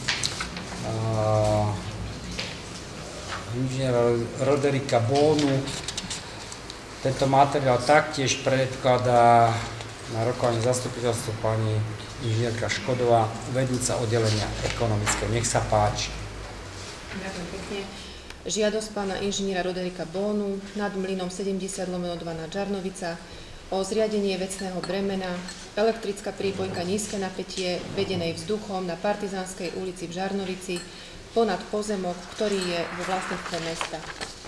[SPEAKER 2] inžiniera Roderika Bónu. Tento materiál taktiež predkladá na rokovanie zastupiteľstva pani inžinierka Škodová, vedúca oddelenia ekonomického. Nech sa páči.
[SPEAKER 4] Ďakujem pekne. Žiadosť pána inžiniera Roderika Bónu nad mlynom 70/12 Žarnovica o zriadenie vecného bremena, elektrická prípojka nízke napätie vedenej vzduchom na Partizánskej ulici v Žarnovici ponad pozemok, ktorý je vo vlastníctve mesta.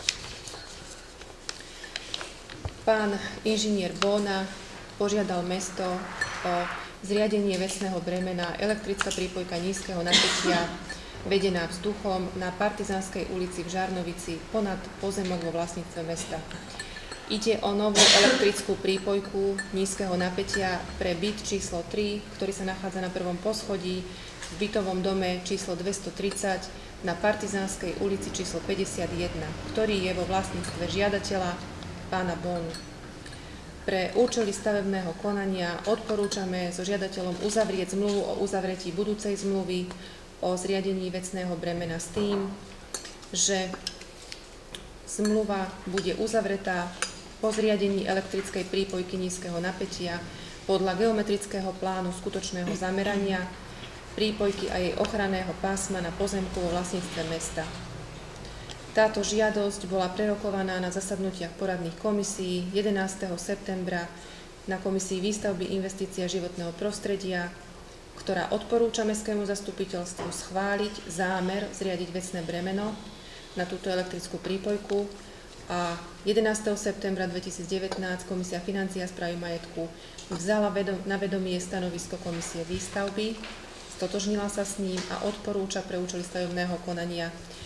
[SPEAKER 4] Pán inžinier Bóna požiadal mesto o zriadenie vecného bremena, elektrická prípojka nízkeho napätia vedená vzduchom na Partizánskej ulici v Žarnovici ponad pozemok vo vlastníctve mesta. Ide o novú elektrickú prípojku nízkeho napätia pre byt číslo 3, ktorý sa nachádza na prvom poschodí v bytovom dome číslo 230 na Partizánskej ulici číslo 51, ktorý je vo vlastníctve žiadateľa pána Bónu. Pre účely stavebného konania odporúčame so žiadateľom uzavrieť zmluvu o uzavretí budúcej zmluvy o zriadení vecného bremena s tým, že zmluva bude uzavretá po zriadení elektrickej prípojky nízkeho napätia podľa geometrického plánu skutočného zamerania prípojky a jej ochranného pásma na pozemku vo vlastníctve mesta. Táto žiadosť bola prerokovaná na zasadnutiach poradných komisií 11. septembra na Komisii výstavby, investícií a životného prostredia, ktorá odporúča Mestskému zastupiteľstvu schváliť zámer zriadiť vecné bremeno na túto elektrickú prípojku a 11. septembra 2019 Komisia financií a správy majetku vzala na vedomie stanovisko Komisie výstavby, stotožnila sa s ním a odporúča pre účely stavebného konania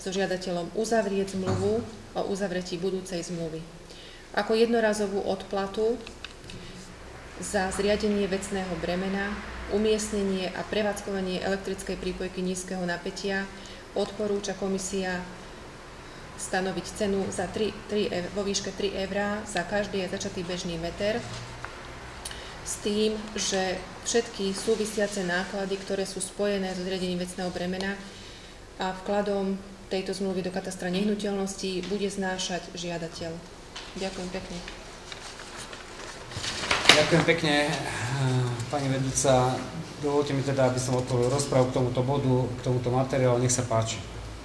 [SPEAKER 4] so žiadateľom uzavrieť zmluvu o uzavretí budúcej zmluvy. Ako jednorazovú odplatu za zriadenie vecného bremena, umiestnenie a prevádzkovanie elektrickej prípojky nízkeho napätia odporúča komisia stanoviť cenu vo výške 3 € za každý začatý bežný meter, s tým, že všetky súvisiace náklady, ktoré sú spojené so zriadením vecného bremena a vkladom tejto zmluvy do katastra nehnuteľností, bude znášať žiadateľ. Ďakujem pekne.
[SPEAKER 2] Ďakujem pekne, pani vedúca. Dovolte mi teda, aby som otvoril rozpravu k tomuto bodu, k tomuto materiálu. Nech sa páči.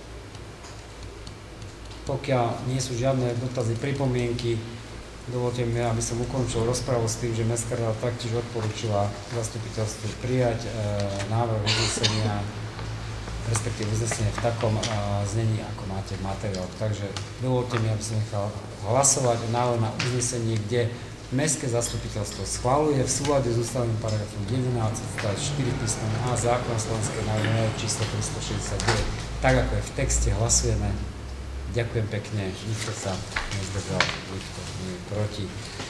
[SPEAKER 2] Pokiaľ nie sú žiadne dotazy, pripomienky, dovolte mi, aby som ukončil rozpravu s tým, že Mestská rada taktiež odporúčila zastupiteľstvu prijať návrh uznesenia, respektíve uznesenie v takom znení, ako máte v materiáloch. Takže dovolte mi, aby som nechal hlasovať o návrhu na uznesenie, kde Mestské zastupiteľstvo schvaľuje v súlade s ústavným paragrafom 11 4 písmeno A zákona Slovenskej národnej číslo 369. Tak, ako je v texte, hlasujeme. Ďakujem pekne, nikto sa nezdržal, nikto nie je proti.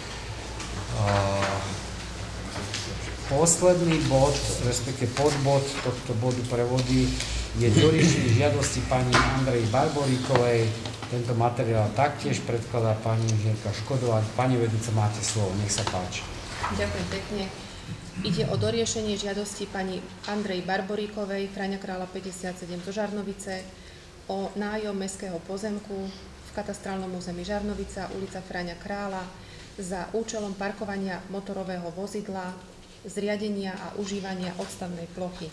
[SPEAKER 2] Posledný bod, respektíve podbod tohto bodu prevody je doriešenie žiadosti pani Andreji Barboríkovej. Tento materiál taktiež predkladá pani inžinierka Škodová. Pani vedúca, máte slovo, nech sa páči.
[SPEAKER 4] Ďakujem pekne. Ide o doriešenie žiadosti pani Andreji Barboríkovej, Fráňa Krála 57 zo Žarnovice, o nájom mestského pozemku v katastrálnom území Žarnovica, ulica Fráňa Krála, za účelom parkovania motorového vozidla, zriadenia a užívania odstavnej plochy.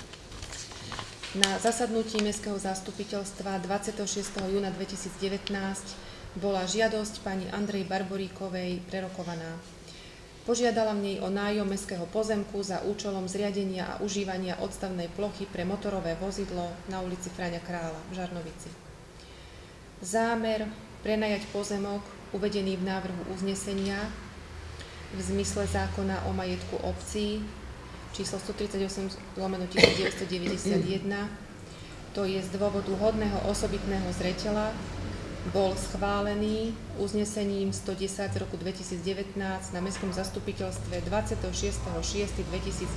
[SPEAKER 4] Na zasadnutí Mestského zastupiteľstva 26. júna 2019 bola žiadosť pani Andreji Barboríkovej prerokovaná. Požiadala v nej o nájom mestského pozemku za účelom zriadenia a užívania odstavnej plochy pre motorové vozidlo na ulici Fráňa Krála v Žarnovici. Zámer prenajať pozemok uvedený v návrhu uznesenia v zmysle zákona o majetku obcí číslo 138/1991, to je z dôvodu hodného osobitného zreteľa, bol schválený uznesením 110 z roku 2019 na Mestskom zastupiteľstve 26.6.2019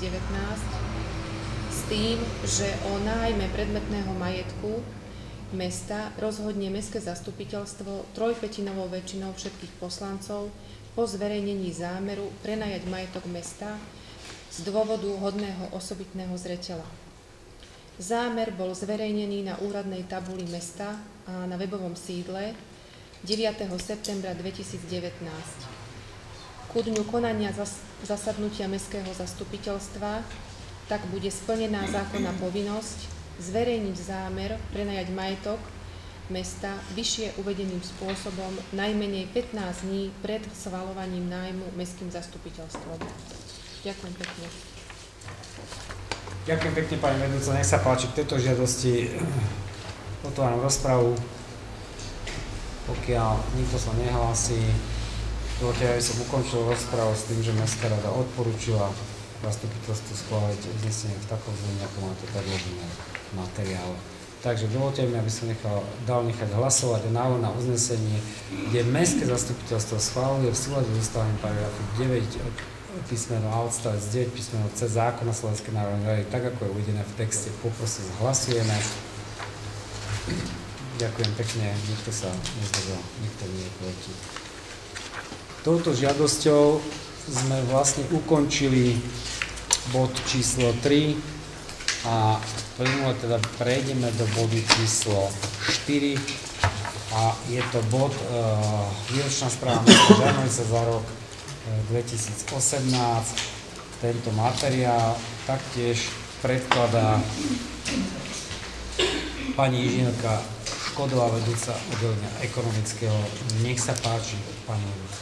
[SPEAKER 4] s tým, že o nájme predmetného majetku mesta rozhodne Mestské zastupiteľstvo 3/5 väčšinou všetkých poslancov po zverejnení zámeru prenajať majetok mesta z dôvodu hodného osobitného zreteľa. Zámer bol zverejnený na úradnej tabuli mesta a na webovom sídle 9. septembra 2019. Ku dňu konania zasadnutia Mestského zastupiteľstva tak bude splnená zákonná povinnosť zverejniť zámer prenajať majetok mesta vyššie uvedeným spôsobom najmenej 15 dní pred schvaľovaním nájmu Mestským zastupiteľstvom. Ďakujem pekne.
[SPEAKER 2] Ďakujem pekne, pani vedúca. Nech sa páči, k tejto žiadosti otváram rozpravu. Pokiaľ nikto sa nehlási, dovoľte, aby som ukončil rozpravu s tým, že Mestská rada odporúčila zastupiteľstvu schváliť uznesenie v takom znení, ako máte predložené materiály. Takže dovoľte mi, aby som dal nechať hlasovať o návrhu na uznesenie, kde Mestské zastupiteľstvo schváľuje v súlade s ústavným paragrafom 9 písmeno A odstavec 9 písmeno C zákona Slovenskej národnej rady, tak ako je uvedené v texte. Poprosím, hlasujeme. Ďakujem pekne, nikto sa nezdržal, nikto nie je proti. Touto žiadosťou sme vlastne ukončili bod číslo 3 a plynule teda prejdeme do bodu číslo 4 a je to bod výročná správa mesta Žarnovice za rok 2018. Tento materiál taktiež predkladá pani inžinierka Škodová, vedúca oddelenia ekonomického. Nech sa páči, pani vedúca.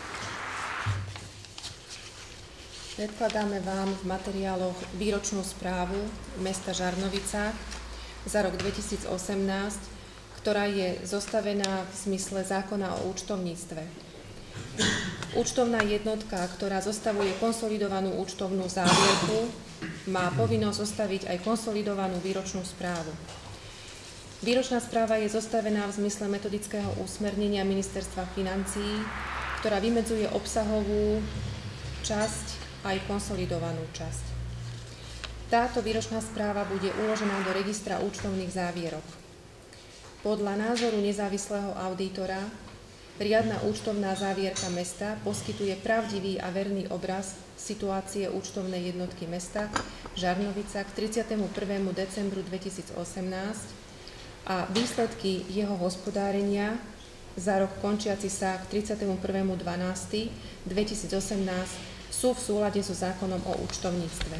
[SPEAKER 4] Predkladáme vám v materiáloch výročnú správu mesta Žarnovica za rok 2018, ktorá je zostavená v zmysle zákona o účtovníctve. Účtovná jednotka, ktorá zostavuje konsolidovanú účtovnú závierku, má povinnosť zostaviť aj konsolidovanú výročnú správu. Výročná správa je zostavená v zmysle metodického usmernenia Ministerstva financií, ktorá vymedzuje obsahovú časť aj konsolidovanú časť. Táto výročná správa bude uložená do registra účtovných závierok. Podľa názoru nezávislého auditora riadna účtovná závierka mesta poskytuje pravdivý a verný obraz situácie účtovnej jednotky mesta Žarnovica k 31. decembru 2018 a výsledky jeho hospodárenia za rok končiaci sa k 31.12.2018 sú v súlade so zákonom o účtovníctve.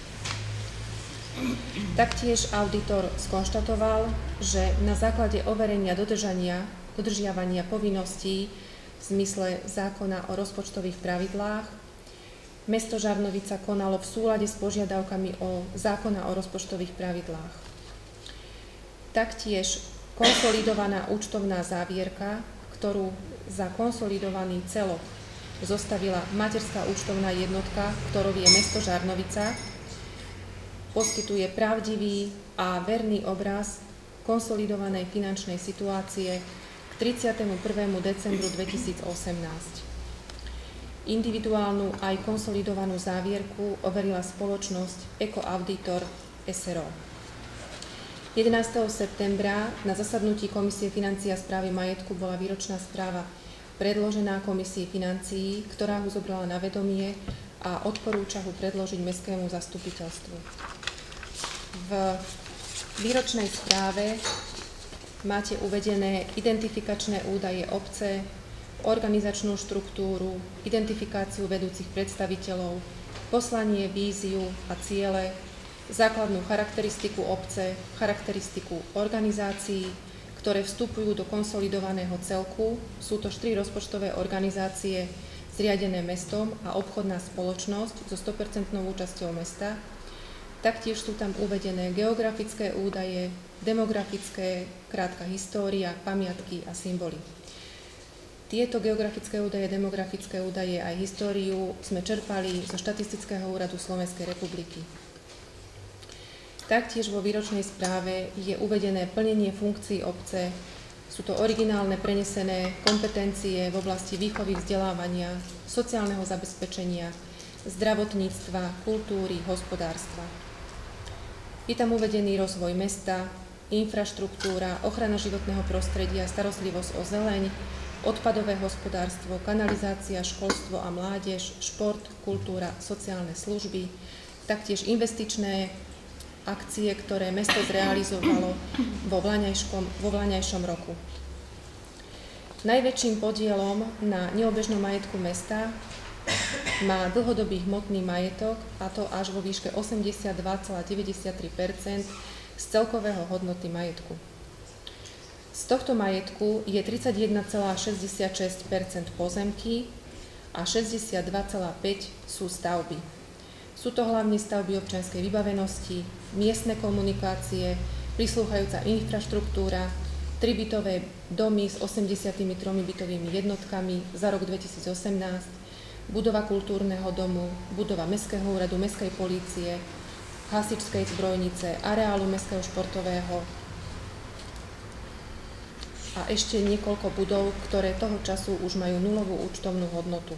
[SPEAKER 4] Taktiež auditor skonštatoval, že na základe overenia dodržiavania povinností v zmysle zákona o rozpočtových pravidlách mesto Žarnovica konalo v súlade s požiadavkami zákona o rozpočtových pravidlách. Taktiež konsolidovaná účtovná závierka, ktorú za konsolidovaný celok zostavila materská účtovná jednotka, ktorou je mesto Žarnovica, poskytuje pravdivý a verný obraz konsolidovanej finančnej situácie k 31. decembru 2018. Individuálnu aj konsolidovanú závierku overila spoločnosť Eko Auditor SRO. 11. septembra na zasadnutí Komisie financií a správy majetku bola výročná správa predložená Komisii financií, ktorá ho zobrala na vedomie a odporúča ho predložiť mestskému zastupiteľstvu. V výročnej správe máte uvedené identifikačné údaje obce, organizačnú štruktúru, identifikáciu vedúcich predstaviteľov, poslanie, víziu a ciele, základnú charakteristiku obce, charakteristiku organizácií, ktoré vstupujú do konsolidovaného celku. Sú to 4 rozpočtové organizácie zriadené mestom a obchodná spoločnosť so 100% účasťou mesta. Taktiež sú tam uvedené geografické údaje, demografické, krátka história, pamiatky a symboly. Tieto geografické údaje, demografické údaje a históriu sme čerpali zo Štatistického úradu Slovenskej republiky. Taktiež vo výročnej správe je uvedené plnenie funkcií obce. Sú to originálne prenesené kompetencie v oblasti výchovy, vzdelávania, sociálneho zabezpečenia, zdravotníctva, kultúry, hospodárstva. Je tam uvedený rozvoj mesta, infraštruktúra, ochrana životného prostredia, starostlivosť o zeleň, odpadové hospodárstvo, kanalizácia, školstvo a mládež, šport, kultúra, sociálne služby, taktiež investičné akcie, ktoré mesto zrealizovalo vo vlaňajšom roku. Najväčším podielom na neobežnom majetku mesta má dlhodobý hmotný majetok, a to až vo výške 82,93% z celkového hodnoty majetku. Z tohto majetku je 31,66% pozemky a 62,5% sú stavby. Sú to hlavne stavby občianskej vybavenosti, miestne komunikácie, prislúchajúca infraštruktúra, 3 bytové domy s 83 bytovými jednotkami za rok 2018, budova kultúrneho domu, budova Mestského úradu, Mestskej polície, hasičskej zbrojnice, areálu Mestského športového a ešte niekoľko budov, ktoré toho času už majú nulovú účtovnú hodnotu.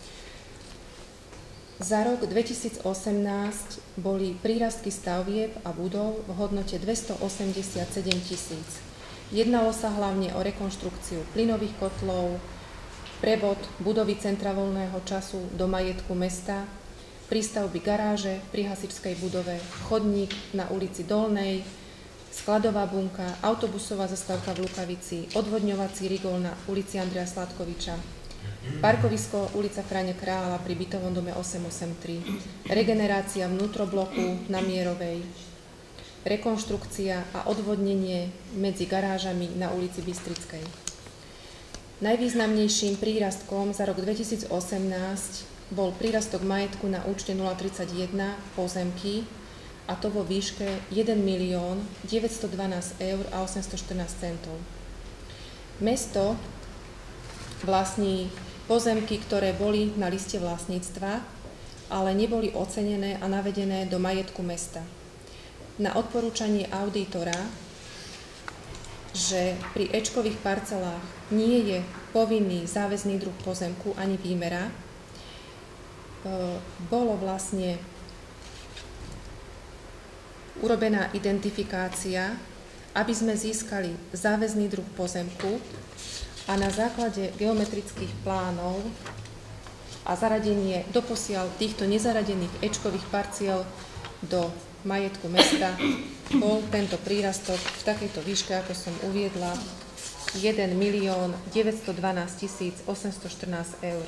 [SPEAKER 4] Za rok 2018 boli prírastky stavieb a budov v hodnote 287 000. Jednalo sa hlavne o rekonštrukciu plynových kotlov, prevod budovy centra voľného času do majetku mesta, prístavby garáže pri hasičskej budove, chodník na ulici Dolnej, skladová bunka, autobusová zastávka v Lukavici, odvodňovací rigol na ulici Andreja Sládkoviča, parkovisko ulica Fráňa Kráľa pri bytovom dome 883, regenerácia vnútrobloku na Mierovej, rekonštrukcia a odvodnenie medzi garážami na ulici Bystrickej. Najvýznamnejším prírastkom za rok 2018 bol prírastok majetku na účte 031 pozemky, a to vo výške 1 912 eur a 814 centov. Mesto vlastní pozemky, ktoré boli na liste vlastníctva, ale neboli ocenené a navedené do majetku mesta. Na odporúčanie auditora že pri Ečkových parcelách nie je povinný záväzný druh pozemku ani výmera, bolo vlastne urobená identifikácia, aby sme získali záväzný druh pozemku a na základe geometrických plánov a zaradenie doposiaľ týchto nezaradených Ečkových parciel do majetku mesta bol tento prírastok v takejto výške, ako som uviedla, 1 912 814 eur.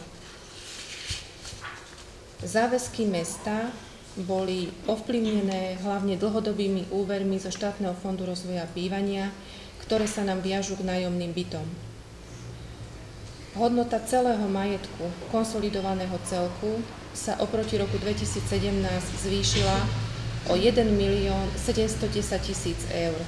[SPEAKER 4] Záväzky mesta boli ovplyvnené hlavne dlhodobými úvermi zo štátneho fondu rozvoja bývania, ktoré sa nám viažú k nájomným bytom. Hodnota celého majetku konsolidovaného celku sa oproti roku 2017 zvýšila o 1 710 000 eur.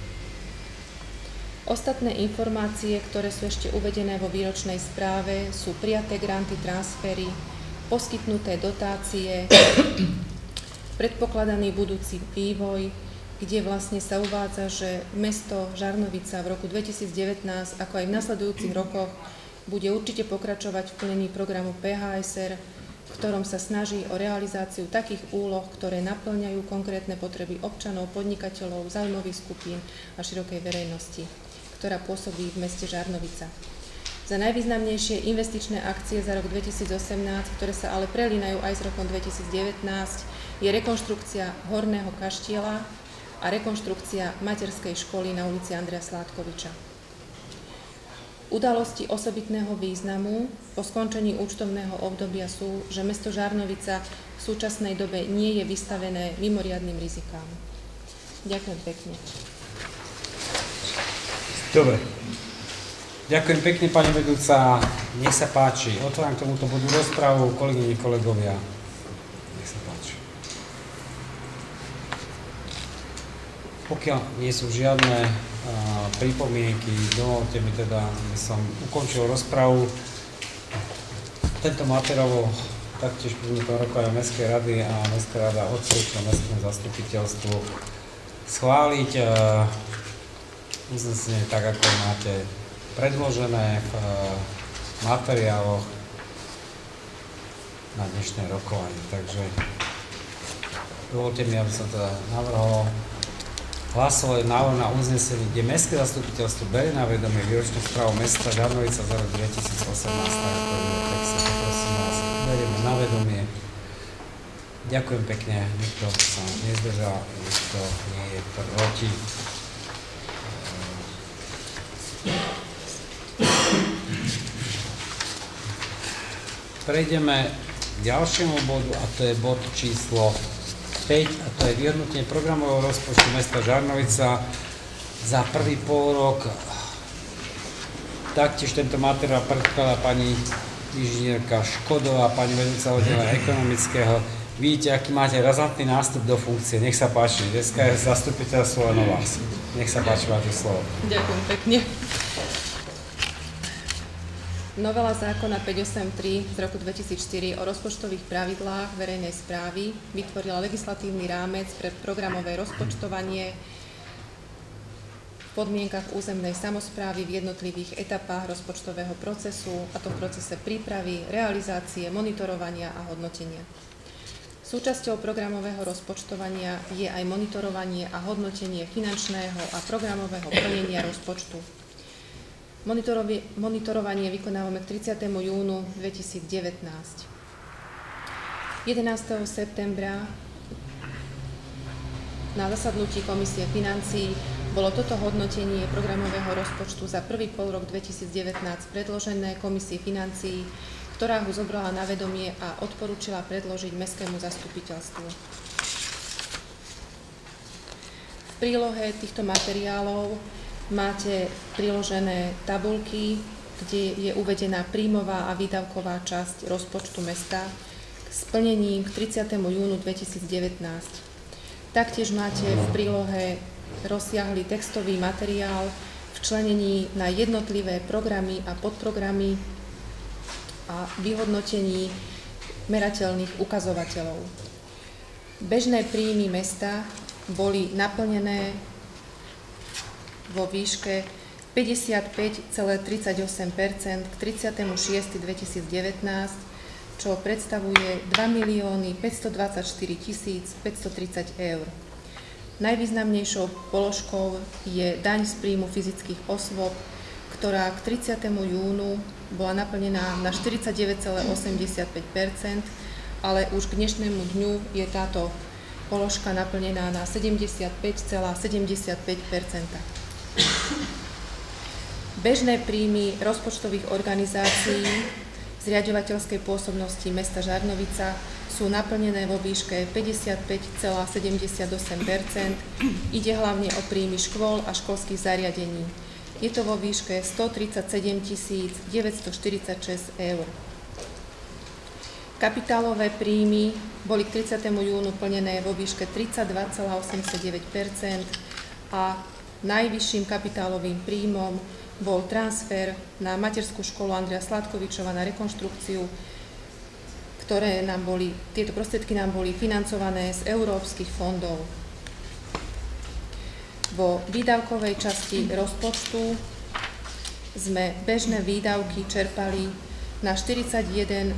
[SPEAKER 4] Ostatné informácie, ktoré sú ešte uvedené vo výročnej správe, sú prijaté granty, transfery, poskytnuté dotácie, predpokladaný budúci vývoj, kde vlastne sa uvádza, že mesto Žarnovica v roku 2019, ako aj v nasledujúcich rokoch, bude určite pokračovať v plnení programu PHSR, v ktorom sa snaží o realizáciu takých úloh, ktoré naplňajú konkrétne potreby občanov, podnikateľov, záujmových skupín a širokej verejnosti, ktorá pôsobí v meste Žarnovica. Za najvýznamnejšie investičné akcie za rok 2018, ktoré sa ale prelínajú aj s rokom 2019, je rekonštrukcia Horného kaštieľa a rekonštrukcia materskej školy na ulici Andreja Sládkoviča. Udalosti osobitného významu po skončení účtovného obdobia sú, že mesto Žarnovica v súčasnej dobe nie je vystavené mimoriadnym rizikám. Ďakujem pekne.
[SPEAKER 2] Dobre. Ďakujem pekne, pani vedúca. Nech sa páči. Otváram k tomuto bodu rozprávu. Kolegyne, kolegovia. Nech sa páči. Pokiaľ nie sú žiadne pripomienky, dovolte mi teda, aby som ukončil rozpravu. Tento materiál taktiež predmetom rokovania Mestskej rady a Mestská rada odporúča Mestskému zastupiteľstvu schváliť uznesenie tak, ako máte predložené v materiáloch na dnešné rokovanie. Takže dovolte mi, aby som teda navrhol hlasovať návrh na uznesenie, kde Mestské zastupiteľstvo berie na vedomie výročnú správu mesta Žarnovica za rok 2018. Tak sa poprosím vás, berieme na vedomie. Ďakujem pekne, nikto sa nezdržal, nikto nie je proti. Prejdeme k ďalšiemu bodu, a to je bod číslo 5, a to je vyhodnotenie programového rozpočtu mesta Žarnovica za prvý pôrok. Taktiež tento materiál predkladá pani inžinierka Škodová, pani vedúca oddelenia ekonomického. Vidíte, aký máte razantný nástup do funkcie. Nech sa páči, dneska je zastupiteľstvo len o vás. Nech sa páči, máte slovo.
[SPEAKER 4] Ďakujem pekne. Novela zákona 583 z roku 2004 o rozpočtových pravidlách verejnej správy vytvorila legislatívny rámec pre programové rozpočtovanie v podmienkach územnej samosprávy v jednotlivých etapách rozpočtového procesu, a to v procese prípravy, realizácie, monitorovania a hodnotenia. Súčasťou programového rozpočtovania je aj monitorovanie a hodnotenie finančného a programového plnenia rozpočtu. Monitorovanie vykonávame k 30. júnu 2019. 11. septembra na zasadnutí Komisie financií bolo toto hodnotenie programového rozpočtu za prvý polrok 2019 predložené Komisii financií, ktorá ho zobrala na vedomie a odporúčila predložiť Mestskému zastupiteľstvu. V prílohe týchto materiálov máte priložené tabuľky, kde je uvedená príjmová a výdavková časť rozpočtu mesta s plnením k 30. júnu 2019. Taktiež máte v prílohe rozsiahly textový materiál v členení na jednotlivé programy a podprogramy a vyhodnotení merateľných ukazovateľov. Bežné príjmy mesta boli naplnené v vo výške 55,38% k 30.6.2019, čo predstavuje 2 524 530 eur. Najvýznamnejšou položkou je daň z príjmu fyzických osôb, ktorá k 30. júnu bola naplnená na 49,85%, ale už k dnešnému dňu je táto položka naplnená na 75,75%. Bežné príjmy rozpočtových organizácií zriaďovateľskej pôsobnosti mesta Žarnovica sú naplnené vo výške 55,78%. Ide hlavne o príjmy škôl a školských zariadení. Je to vo výške 137 946 eur. Kapitálové príjmy boli k 30. júnu plnené vo výške 32,89% a najvyšším kapitálovým príjmom bol transfer na materskú školu Andreja Sládkovičova na rekonštrukciu, tieto prostriedky nám boli financované z európskych fondov. Vo výdavkovej časti rozpočtu sme bežné výdavky čerpali na 41,83%,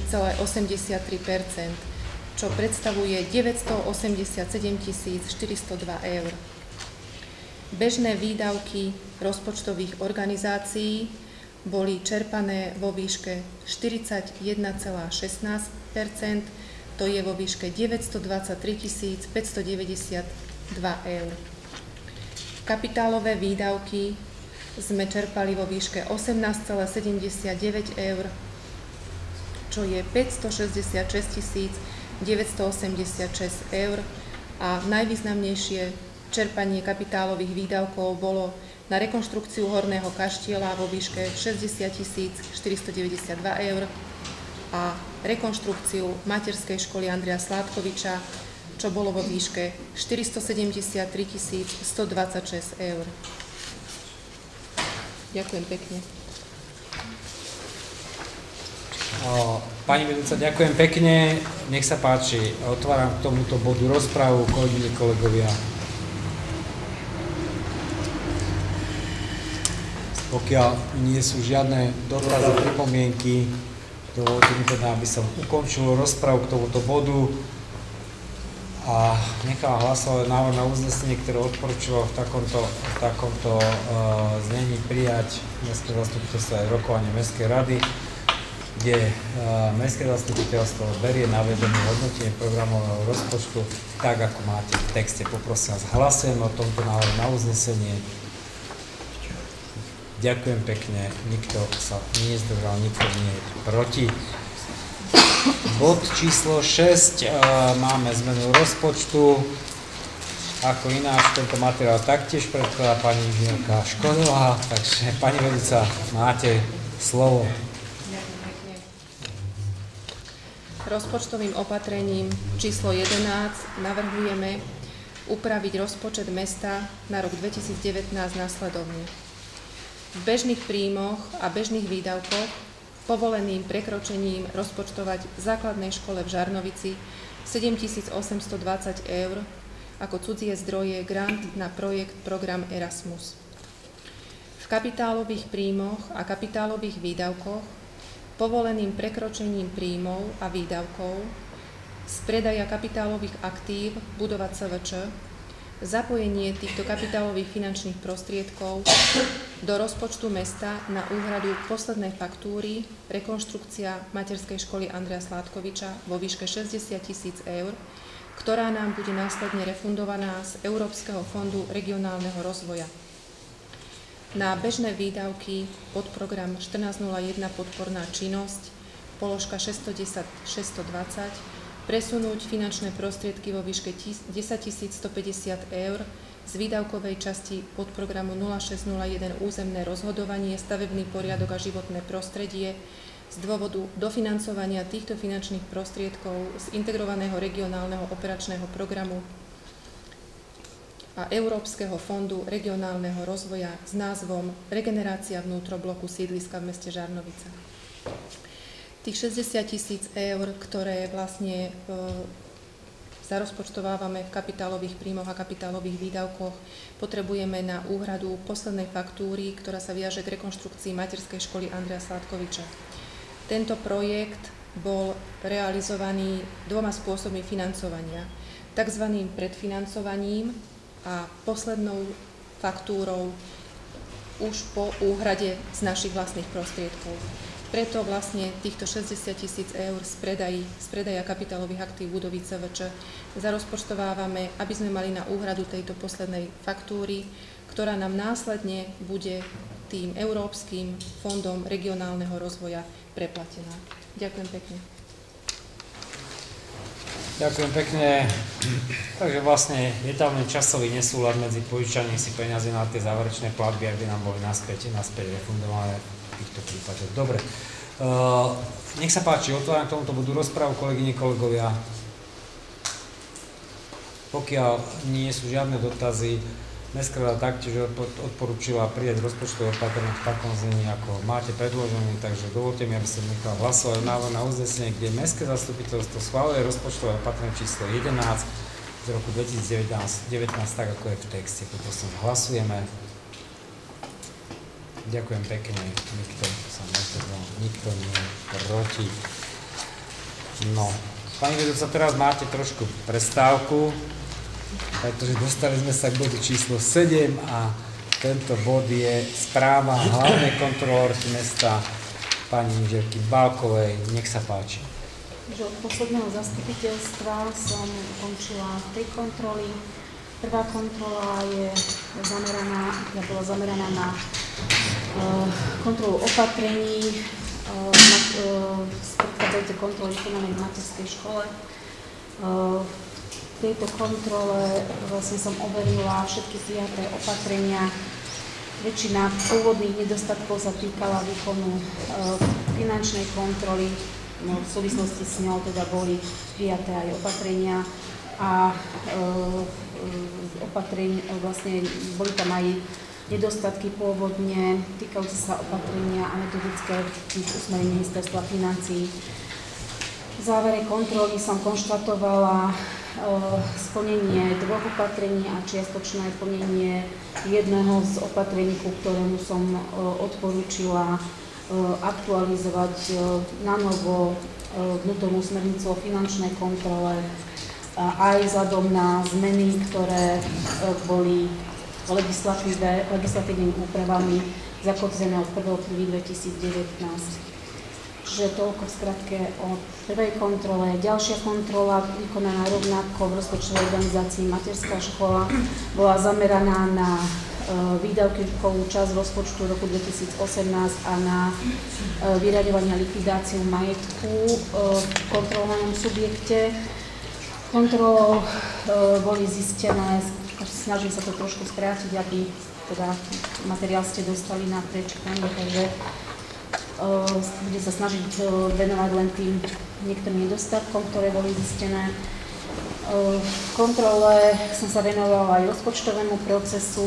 [SPEAKER 4] čo predstavuje 987 402 eur. Bežné výdavky rozpočtových organizácií boli čerpané vo výške 41,16%, to je vo výške 923 592 eur. Kapitálové výdavky sme čerpali vo výške 18,79 eur, čo je 566 986 eur a najvýznamnejšie čerpanie kapitálových výdavkov bolo na rekonštrukciu Horného kaštieľa vo výške 60 492 eur a rekonštrukciu materskej školy Andreja Sládkoviča, čo bolo vo výške 473 126 eur. Ďakujem pekne.
[SPEAKER 2] Pani vedúca, ďakujem pekne. Nech sa páči, otváram k tomuto bodu rozpravu, kolegyne, kolegovia. Pokiaľ nie sú žiadne dotazy, pripomienky, dovolte mi teda, aby som ukončil rozpravu k tomuto bodu a nechal hlasovať návrh na uznesenie, ktoré odporúčilo v takomto znení prijať Mestské zastupiteľstvo aj rokovanie Mestskej rady, kde Mestské zastupiteľstvo berie na vedomie hodnotenie programového rozpočtu tak, ako máte v texte. Poprosím vás, hlasujeme o tomto návrhu na uznesenie. Ďakujem pekne, nikto sa nezdržal, nikto nie je proti. Bod číslo 6, máme zmenu rozpočtu. Ako ináč, tento materiál taktiež predkladá pani inžinierka Škodová, takže pani vedúca, máte slovo.
[SPEAKER 4] Ďakujem pekne. Rozpočtovým opatrením číslo 11 navrhujeme upraviť rozpočet mesta na rok 2019 následovne. V bežných príjmoch a bežných výdavkoch povoleným prekročením rozpočtovať v základnej škole v Žarnovici 7820 eur ako cudzie zdroje grant na projekt program Erasmus. V kapitálových príjmoch a kapitálových výdavkoch povoleným prekročením príjmov a výdavkov z predaja kapitálových aktív budova CVČ zapojenie týchto kapitálových finančných prostriedkov do rozpočtu mesta na úhradu poslednej faktúry rekonštrukcia materskej školy Andreja Sládkoviča vo výške 60 000 eur, ktorá nám bude následne refundovaná z Európskeho fondu regionálneho rozvoja. Na bežné výdavky podprogram 1401 podporná činnosť, položka 610 620, presunúť finančné prostriedky vo výške 10 150 eur z výdavkovej časti podprogramu 0601 územné rozhodovanie, stavebný poriadok a životné prostredie z dôvodu dofinancovania týchto finančných prostriedkov z integrovaného regionálneho operačného programu a Európskeho fondu regionálneho rozvoja s názvom Regenerácia vnútrobloku sídliska v meste Žarnovica. Tých 60 000 eur, ktoré vlastne zarozpočtovávame v kapitálových príjmoch a kapitálových výdavkoch, potrebujeme na úhradu poslednej faktúry, ktorá sa viaže k rekonštrukcii materskej školy Andreja Sládkoviča. Tento projekt bol realizovaný dvoma spôsobmi financovania. Takzvaným predfinancovaním a poslednou faktúrou už po úhrade z našich vlastných prostriedkov. Preto vlastne týchto 60 000 eur z predaja kapitálových aktív budovy CVČ zarozpočtovávame, aby sme mali na úhradu tejto poslednej faktúry, ktorá nám následne bude tým Európskym fondom regionálneho rozvoja preplatená. Ďakujem pekne.
[SPEAKER 2] Ďakujem pekne. Takže vlastne je tam len časový nesúlad medzi požičaním si peniazy na tie záverečné platby, aby nám boli naspäť refundované v týchto prípadoch. Dobre. Nech sa páči, otváram k tomuto bodu rozprávu, kolegyne, kolegovia. Pokiaľ nie sú žiadne dotazy, Mestská rada taktiež odporúčila prijať rozpočtové opatrenie v takom znení, ako máte predložený, takže dovolte mi, aby som nechal hlasovať návrh na uznesenie, kde Mestské zastupiteľstvo schváluje rozpočtové opatrenie číslo 11 z roku 2019, tak ako je v texte. Poprosím, hlasujeme. Ďakujem pekne, nikto sa nezdržal, nikto nie je proti. No, pani vedúca, teraz máte trošku prestávku, pretože dostali sme sa k bodu číslo 7 a tento bod je správa hlavnej kontrolórky mesta pani Žerky Bálkovej. Nech sa páči.
[SPEAKER 7] Od posledného zastupiteľstva som ukončila 3 kontroly. Prvá kontrola bola zameraná na kontrolu opatrení z predchádzajúcej kontroly vykonanej v materskej škole. V tejto kontrole vlastne som overila všetky prijaté opatrenia. Väčšina pôvodných nedostatkov sa týkala výkonu finančnej kontroly. V súvislosti s ňou teda boli prijaté aj opatrenia a vlastne boli tam aj nedostatky pôvodne týkajúce sa opatrenia a metodických usmerení Ministerstva financií. V závere kontroly som konštatovala splnenie 2 opatrení a čiastočné plnenie jedného z opatrení, ku ktorému som odporúčila aktualizovať na novo vnútornú smernicu o finančnej kontrole aj vzhľadom na zmeny, ktoré boli legislatívnymi úpravami zakotvené od 1.1.2019. Čiže toľko v skratke o prvej kontrole. Ďalšia kontrola, vykonaná rovnako v rozpočtovej organizácii Materská škola, bola zameraná na výdavkovú časť rozpočtu roku 2018 a na vyraďovanie a likvidáciu majetku v kontrolovanom subjekte. Kontrolou boli zistené, snažím sa to trošku skrátiť, aby teda materiál ste dostali na prečítanie, takže bude sa snažiť venovať len tým niektorým nedostatkom, ktoré boli zistené. V kontrole som sa venovala aj rozpočtovému procesu.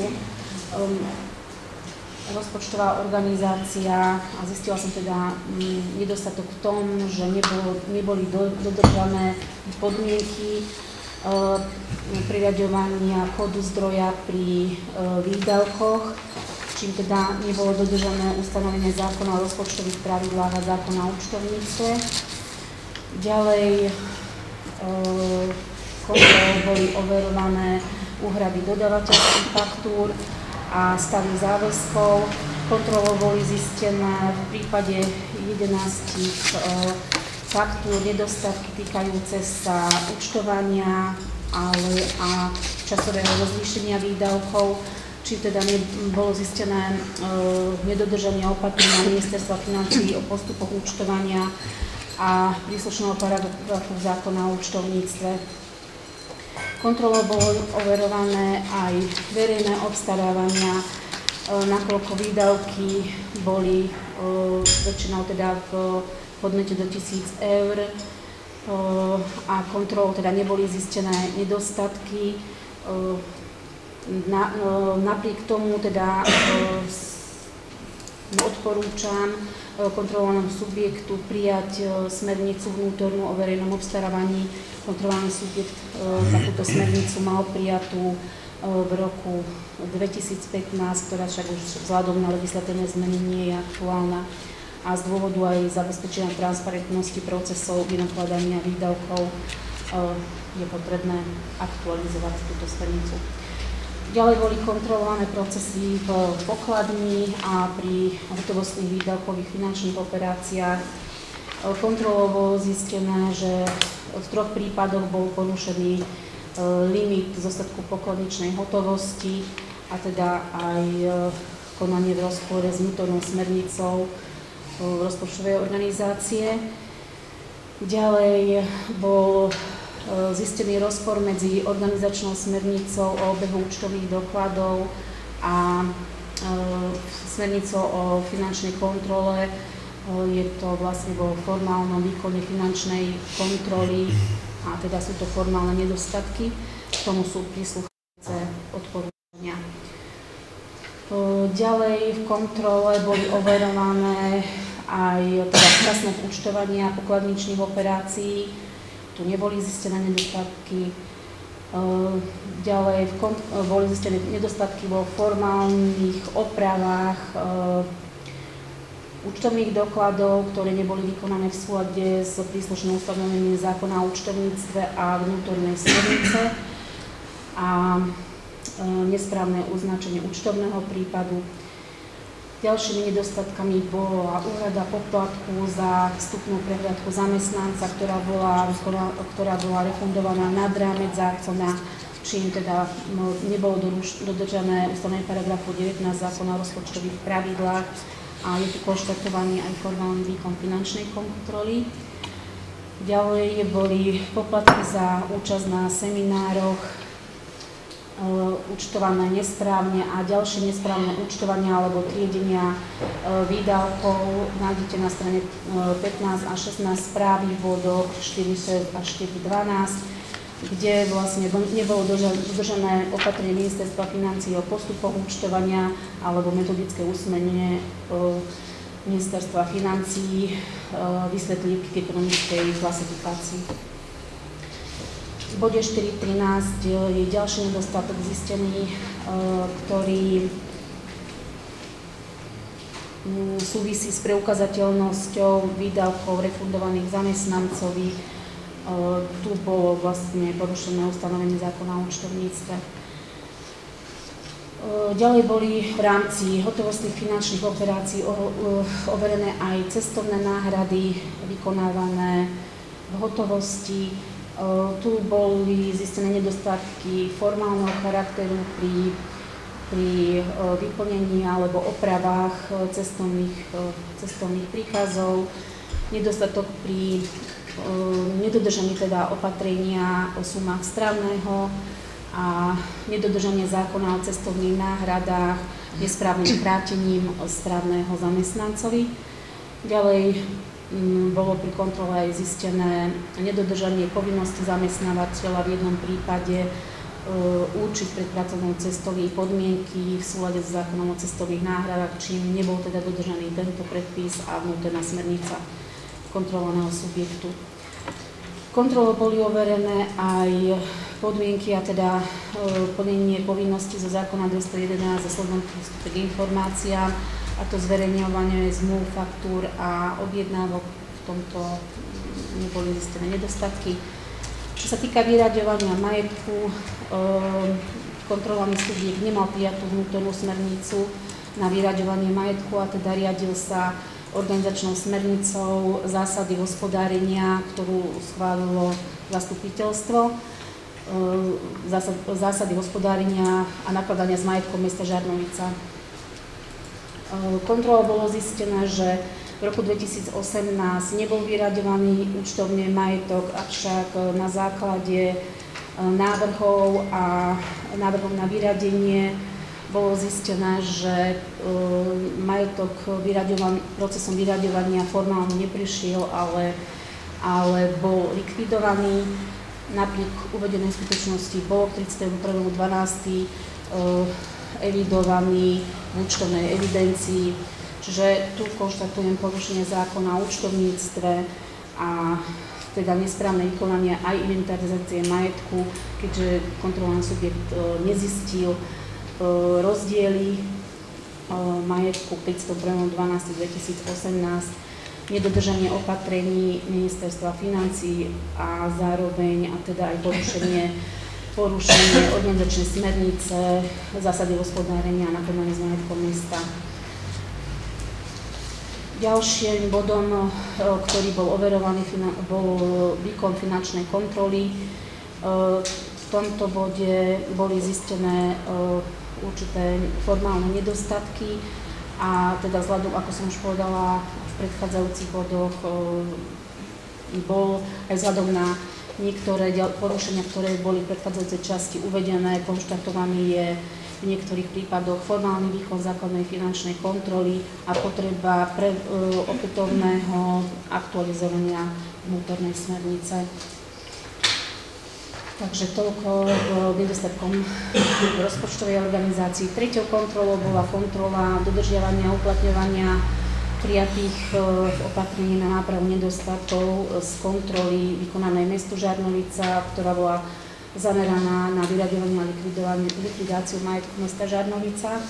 [SPEAKER 7] Rozpočtová organizácia a zistila som teda nedostatok v tom, že neboli dodržané podmienky priraďovania kódu zdroja pri výdavkoch, čím teda nebolo dodržané ustanovenie zákona o rozpočtových pravidlách a zákona o účtovníctve. Ďalej kontrolou boli overované úhrady dodávateľských faktúr a stavy záväzkov. Kontrolou boli zistené v prípade 11 faktúr nedostatky týkajúce sa účtovania a časového rozlíšenia výdavkov, či teda bolo zistené nedodržanie opatrenia Ministerstva financií o postupoch účtovania a príslušného paragrafu zákona o účtovníctve. Kontrolou bolo overované aj verejné obstarávania, nakoľko výdavky boli väčšinou teda v hodnote do 1000 eur a kontrolou teda neboli zistené nedostatky. Napriek tomu teda odporúčam kontrolovanému subjektu prijať smernicu vnútornú o verejnom obstarávaní. Kontrolovaný subjekt takúto smernicu mal prijatú v roku 2015, ktorá však už vzhľadom na legislatívne zmeny nie je aktuálna a z dôvodu aj zabezpečenia transparentnosti procesov vynakladania výdavkov je potrebné aktualizovať túto smernicu. Ďalej boli kontrolované procesy v pokladni a pri hotovostných výdavkových finančných operáciách. Kontrolou bolo zistené, že v 3 prípadoch bol porušený limit zostatku pokladničnej hotovosti a teda aj konanie v rozpore s vnútornou smernicou rozpočtovej organizácie. Ďalej bol zistený rozpor medzi organizačnou smernicou o obehu účtovných dokladov a smernicou o finančnej kontrole. Je to vlastne vo formálnom výkone finančnej kontroly a teda sú to formálne nedostatky. K tomu sú príslucháce odporúčania. Ďalej v kontrole boli overované aj teda včasné účtovania pokladničných operácií. Tu neboli zistené nedostatky. Ďalej boli zistené nedostatky vo formálnych opravách účtovných dokladov, ktoré neboli vykonané v súlade s príslušným ustanovením zákona o účtovníctve a vnútornej smernice a nesprávne označenie účtovného prípadu. Ďalšími nedostatkami bola úhrada poplatku za vstupnú prehliadku zamestnanca, ktorá bola refundovaná nad rámec zákona, čím teda nebolo dodržané ustanovenie paragrafu 19 zákona o rozpočtových pravidlách a je tu konštatovaný aj formálny výkon finančnej kontroly. Ďalej boli poplatky za účasť na seminároch účtované nesprávne a ďalšie nesprávne účtovania alebo triedenia výdavkov nájdete na strane 15 a 16 správy v bodoch 4.6 a 4.12, kde vlastne nebolo dodržané opatrenie Ministerstva financií o postupoch účtovania alebo metodické usmernenie Ministerstva financií vysvetlivky k ekonomickej klasifikácii. V bode 4.13 je ďalší nedostatok zistený, ktorý súvisí s preukazateľnosťou výdavkov refundovaných zamestnancovi. Tu bolo vlastne porušené ustanovenie zákona o účtovníctve. Ďalej boli v rámci hotovostných finančných operácií overené aj cestovné náhrady vykonávané v hotovosti. Tu boli zistené nedostatky formálneho charakteru pri vyplnení alebo opravách cestovných príkazov, nedostatok pri nedodržaní teda opatrenia o sumách strávneho a nedodržanie zákona o cestovných náhradách nesprávnym krátením strávneho zamestnancovi. Ďalej bolo pri kontrole aj zistené nedodržanie povinnosti zamestnávateľa v jednom prípade určiť pred pracovnou cestou jej podmienky v súlade s zákonom o cestovných náhradách, čím nebol teda dodržaný tento predpis a vnútorná smernica kontrolovaného subjektu. Kontrolou boli overené aj podmienky a teda plnenie povinnosti zo zákona 211 za slobodný prístup k informáciám, a to zverejňovanie zmluv, faktúr a objednávok. V tomto neboli zistené nedostatky. Čo sa týka vyraďovania majetku, kontrolovaný subjekt nemal prijatú vnútornú smernicu na vyraďovanie majetku a teda riadil sa organizačnou smernicou zásady hospodárenia, ktorú schválilo zastupiteľstvo, zásady hospodárenia a nakladania s majetkom mesta Žarnovica. Kontrolou bolo zistené, že v roku 2018 nebol vyraďovaný účtovný majetok, avšak na základe návrhov na vyradenie bolo zistené, že majetok procesom vyraďovania formálne neprišiel, ale bol likvidovaný. Napriek uvedenej skutočnosti bol k 31.12. Evidovaný v účtovnej evidencii Čiže tu konštatujem porušenie zákona o účtovníctve a teda nesprávne vykonanie aj inventarizácie majetku, keďže kontrolovaný subjekt nezistil rozdiely majetku 501.12.2018, nedodržanie opatrení Ministerstva financií a zároveň a teda aj porušenie organizačnej smernice, zásady hospodárenia a nakladania s majetkom mesta. Ďalším bodom, ktorý bol overovaný, bol výkon finančnej kontroly. V tomto bode boli zistené určité formálne nedostatky a teda vzhľadom, ako som už povedala v predchádzajúcich bodoch, bol aj vzhľadom na niektoré porušenia, ktoré boli v predchádzajúcej časti uvedené, konštatovaný je v niektorých prípadoch formálny výkon základnej finančnej kontroly a potreba opätovného aktualizovania vnútornej smernice. Takže toľko k nedostatkom rozpočtovej organizácii. Treťou kontrolou bola kontrola dodržiavania a uplatňovania prijatých opatrení na nápravu nedostatkov z kontroly vykonanej mestu Žarnovica, ktorá bola zameraná na vyraďovanie a likvidáciu majetku mesta Žarnovica.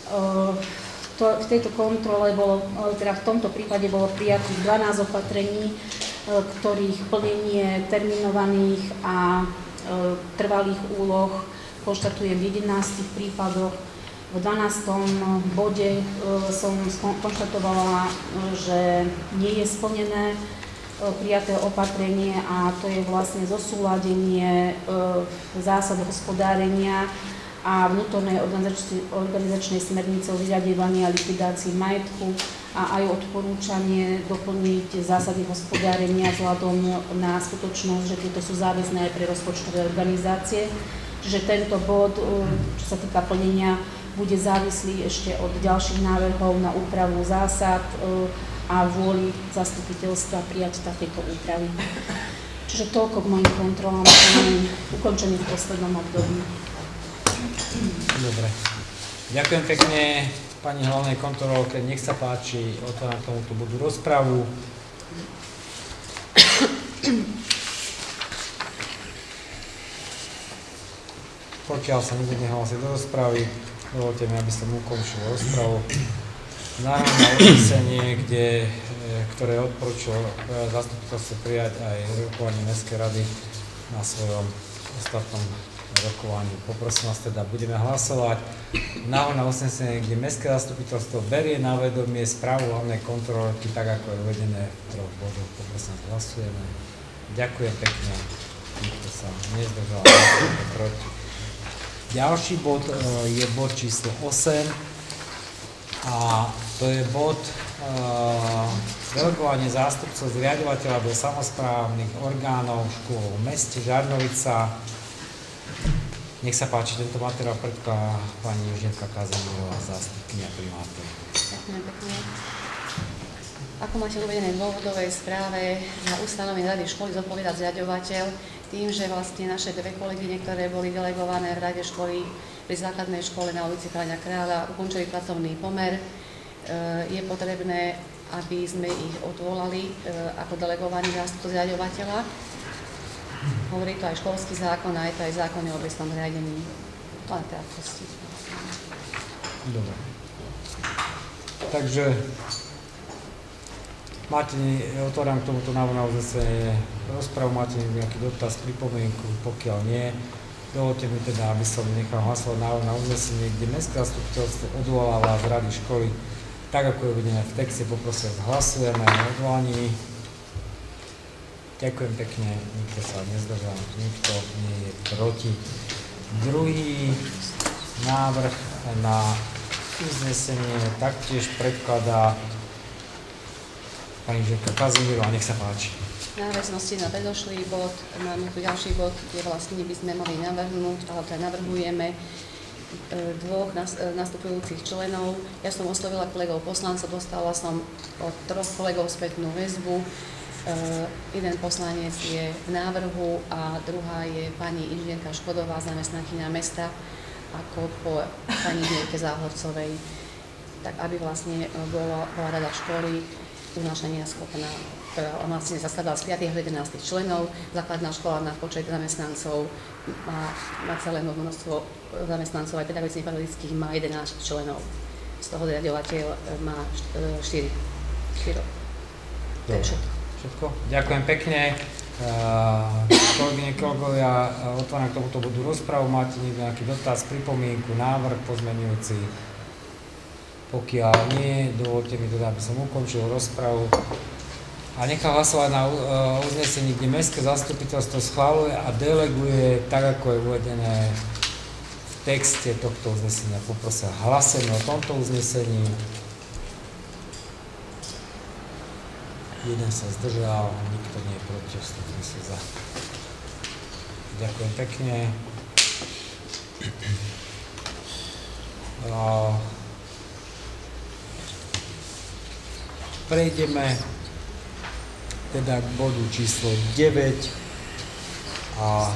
[SPEAKER 7] V tejto kontrole teda v tomto prípade bolo prijatých 12 opatrení, ktorých plnenie terminovaných a trvalých úloh konštatujem v 11 prípadoch. V 12. bode som konštatovala, že nie je splnené prijaté opatrenie a to je vlastne zosúladenie zásad hospodárenia a vnútornej organizačnej smernice o vyraďovaní a likvidácii majetku a aj odporúčanie doplniť zásady hospodárenia vzhľadom na skutočnosť, že tieto sú záväzné aj pre rozpočtové organizácie. Čiže tento bod, čo sa týka plnenia, bude závislý ešte od ďalších návrhov na úpravu zásad a vôli zastupiteľstva prijať takéto úpravy. Čiže toľko k mojim kontrolám ukončený v poslednom období.
[SPEAKER 2] Dobre. Ďakujem pekne pani hlavnej kontrolórke. Nech sa páči, otváram k tomuto bodu rozpravu. Pokiaľ sa nikto nehlási do rozpravy, dovolte mi, aby som ukončil rozpravu. Národné uznesenie, ktoré odporúčilo zastupiteľstvo prijať aj rokovanie Mestskej rady na svojom ostatnom rokovaní. Poprosím vás teda, budeme hlasovať národné uznesenie, kde Mestské zastupiteľstvo berie na vedomie správu hlavnej kontrolórky, tak ako je uvedené v 3 bodoch. Poprosím vás, hlasujeme. Ďakujem pekne. Nikto sa nezdržal. Proti. Ďalší bod je bod číslo 8. A to je bod delegovanie zástupcov zriaďovateľa do samosprávnych orgánov škôl v meste Žarnovica. Nech sa páči, tento materiál predkladá pani Euženka Kazimírová, zástupkyňa primátora.
[SPEAKER 9] Ďakujem pekne. Ako máte uvedené v dôvodovej správe, na ustanovenie rady školy zodpovedá zriaďovateľ tým, že vlastne naše dve kolegyne, ktoré boli delegované v rade školy pri základnej škole na ulici Kráľa Kráľa, ukončili pracovný pomer. Je potrebné, aby sme ich odvolali ako delegovaný zástupcov zriaďovateľa. Hovorí to aj školský zákon, aj to aj zákon o obecnom riadení. To len krátkosti.
[SPEAKER 2] Dobre. Takže otváram k tomuto návrhu na uznesenie rozpravu. Máte nejaký dotaz, pripomienku? Pokiaľ nie, dovolte mi teda, aby som nechal hlasovať návrh na uznesenie, kde Mestské zastupiteľstvo odvoláva z rady školy, tak ako je uvedené v texte. Poprosím vás, hlasujeme o odvolaní. Ďakujem pekne, nikto sa nezdržal, nikto nie je proti. Druhý návrh na uznesenie taktiež predkladá pani Euženka Kazimírová, nech sa páči.
[SPEAKER 9] V náväznosti na predošlý bod, máme tu ďalší bod, kde vlastne by sme mali navrhnúť, ale teda navrhujeme dvoch nastupujúcich členov. Ja som oslovila kolegov poslancov, dostala som od 3 kolegov spätnú väzbu. Jeden poslanec je v návrhu a druhá je pani inžinierka Škodová, zamestnankyňa mesta, ako po pani Mierke Záhorcovej. tak aby vlastne bola rada školy unášania schopná. Vlastne sa skladala z 5 až 11 členov, základná škola na počet zamestnancov má celé množstvo zamestnancov, aj pedagogických má 11 členov. Z toho riaďovateľ má 4. To je
[SPEAKER 2] všetko. Ďakujem pekne. Kolegyne, kolegovia, otváram k tomuto bodu rozpravu. Máte niekto nejaký dotaz, pripomienku, návrh pozmeňujúci? Pokiaľ nie, dovolte mi teda, aby som ukončil rozpravu a nechal hlasovať na uznesení, kde mestské zastupiteľstvo schvaľuje a deleguje, tak ako je uvedené v texte tohto uznesenia. Poprosím, hlasujeme o tomto uznesení. Jeden sa zdržal, nikto nie je proti, ostatní sú za. Ďakujem pekne. Prejdeme teda k bodu číslo 9 a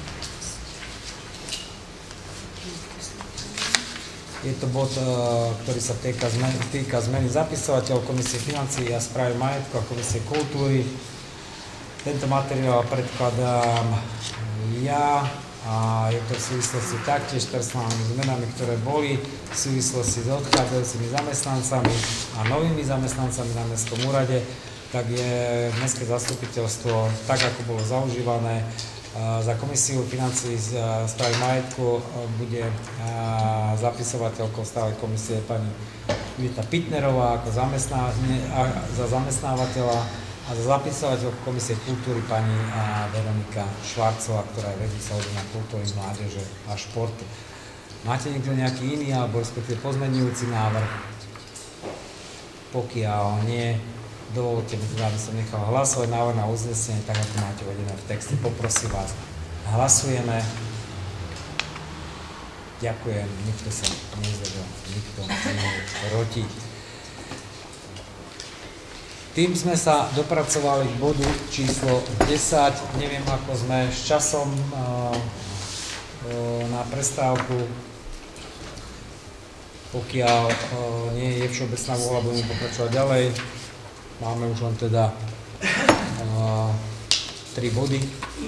[SPEAKER 2] je to bod, ktorý sa týka zmeny zapisovateľov Komisie financií a správy majetku a Komisie kultúry. Tento materiál predkladám ja a je to v súvislosti taktiež s personálnymi zmenami, ktoré boli v súvislosti s odchádzajúcimi zamestnancami a novými zamestnancami na Mestskom úrade, tak je Mestské zastupiteľstvo, tak ako bolo zaužívané, za Komisiu financií správy majetku bude zapisovateľkou stálej komisie pani Judita Pitnerová ako za zamestnávateľa a za zapisovateľku Komisie kultúry pani Veronika Švarcová, ktorá je vedúca oddelenia kultúry, mládeže a športu. Máte niekto nejaký iný alebo respektíve pozmeňujúci návrh? Pokiaľ nie, dovolte mi teda, aby som nechal hlasovať návrh na uznesenie, tak ako máte uvedené v texte. Poprosím vás, hlasujeme. Ďakujem, nikto sa nezdržal, nikto nie je proti. Tým sme sa dopracovali k bodu číslo 10. Neviem, ako sme s časom na prestávku. Pokiaľ nie je všeobecná vôľa, budeme pokračovať ďalej. Máme už len teda 3 body,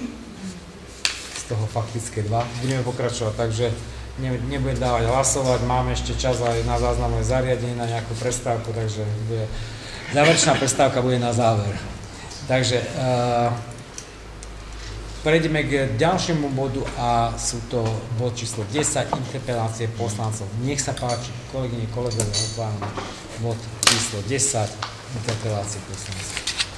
[SPEAKER 2] z toho faktické 2. Budeme pokračovať, takže nebudem dávať hlasovať. Máme ešte čas aj na záznamové zariadenie, na nejakú prestávku, takže záverečná prestávka bude na záver. Takže prejdeme k ďalšiemu bodu a sú to bod číslo 10, interpelácie poslancov. Nech sa páči, kolegyne, kolegovia, otváram bod číslo 10, interpelácie poslancov.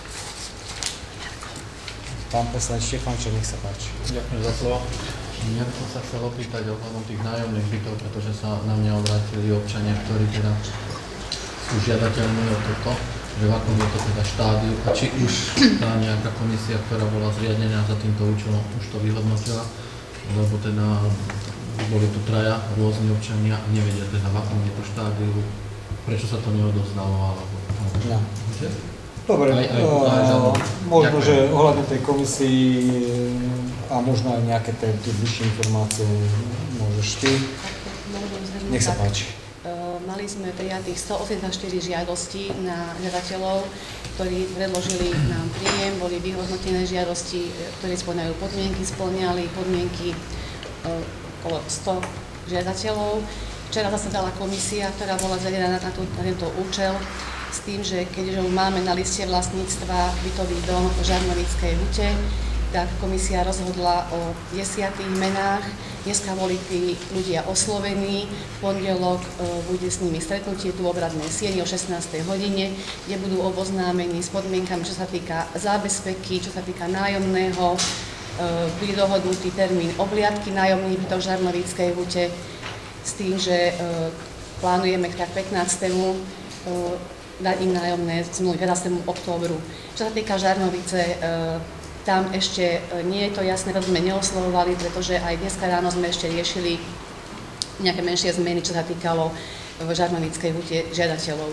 [SPEAKER 2] Pán poslanec Štefanček, nech sa páči.
[SPEAKER 5] Ďakujem za slovo. Ja som sa chcel opýtať ohľadom tých nájomných bytov, pretože sa na mňa obrátili občania, ktorí teda sú žiadateľmi o toto, že v akom je to teda štádiu a či už tá nejaká komisia, ktorá bola zriadená za týmto účelom, už to vyhodnotila, lebo teda boli tu traja rôzni občania a nevedia teda v akom je to štádiu, prečo sa to neodovzdalo, alebo...
[SPEAKER 2] Ja. Dobre, možno, že ohľadne tej komisii a možno aj nejaké tie bližšie informácie môžeš ty. Nech sa páči.
[SPEAKER 9] Mali sme prijatých 184 žiadostí na žiadateľov, ktorí predložili nám príjem, boli vyhodnotené žiadosti, ktoré spĺňajú podmienky, spĺňali podmienky okolo 100 žiadateľov. Včera zasadala komisia, ktorá bola zriadená na tento účel, s tým, že keďže máme na liste vlastníctva bytový dom v Žarnovickej hute, tak komisia rozhodla o 10 menách. Dneska boli tí ľudia oslovení. V pondelok bude s nimi stretnutie tu v Obradnej sieni o 16. hodine, kde budú oboznámení s podmienkami, čo sa týka zábezpeky, čo sa týka nájomného. Bude dohodnutý termín obhliadky nájomných bytov v Žarnovickej hute s tým, že plánujeme tak 15. dať im nájomné zmluvy 15. októbru. Čo sa týka Žarnovice, tam ešte nie je to jasné, to sme neoslovovali, pretože aj dneska ráno sme ešte riešili nejaké menšie zmeny, čo sa týkalo v Žarnovickej hute žiadateľov.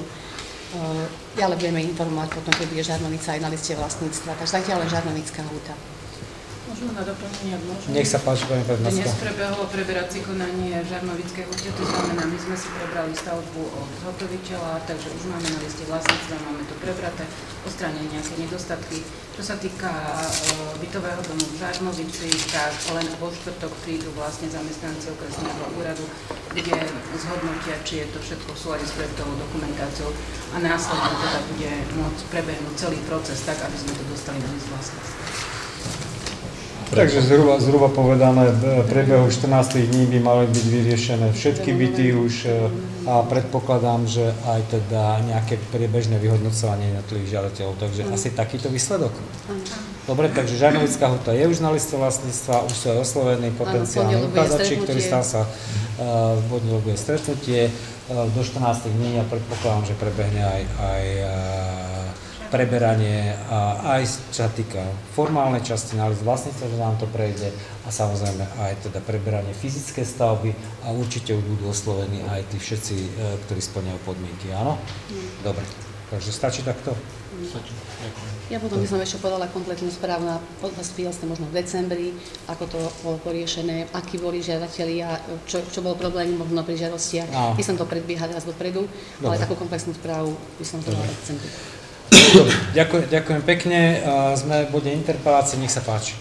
[SPEAKER 9] Ale budeme informovať potom, keď bude Žarnovica aj na liste vlastníctva, takže zatiaľ len Žarnovická huta.
[SPEAKER 3] Možno na doplnenie, ak môžem.
[SPEAKER 2] Nech sa páči, pani prednáška.
[SPEAKER 3] Dnes prebehlo preberacie konanie Žarnovického účtu, to znamená, my sme si prebrali stavbu od zhotoviteľa, takže už máme na liste vlastníctva, máme to prebraté, odstrániť nejaké nedostatky. Čo sa týka bytového domu v Žarnovici, tak len vo štvrtok prídu vlastne zamestnanci okresného úradu, kde zhodnotia, či je to všetko v súlade s projektovou dokumentáciou a následne teda bude môcť prebehnúť celý proces tak, aby sme to dostali na list vlastníctva.
[SPEAKER 2] Takže zhruba povedané, v priebehu 14 dní by mali byť vyriešené všetky byty už a predpokladám, že aj teda nejaké priebežné vyhodnocovanie jednotlivých žiadateľov. Takže asi takýto výsledok. Dobre, takže Žarnovická huta je už na liste vlastníctva, už sú aj oslovení potenciálni uchádzači, ktorí stále sa v pondelok bude stretnutie. Do 14 dní a predpokladám, že prebehne aj preberanie a aj čo sa týka formálnej časti na list vlastníctva, že nám to prejde a samozrejme aj teda preberanie fyzické stavby a určite už budú oslovení aj tí všetci, ktorí splňajú podmienky, áno? Dobre, takže stačí takto?
[SPEAKER 5] Stačí, ďakujem.
[SPEAKER 9] Ja potom by som ešte podala kompletnú správu na vlastne možno v decembri, ako to bolo poriešené, akí boli žiadatelia, čo bol problém možno pri žiadostiach. By som to predbiehať raz dopredu, ale takú komplexnú správu by som podala v decembri.
[SPEAKER 2] Dobre, ďakujem pekne. Sme v bode interpelácie, nech sa páči.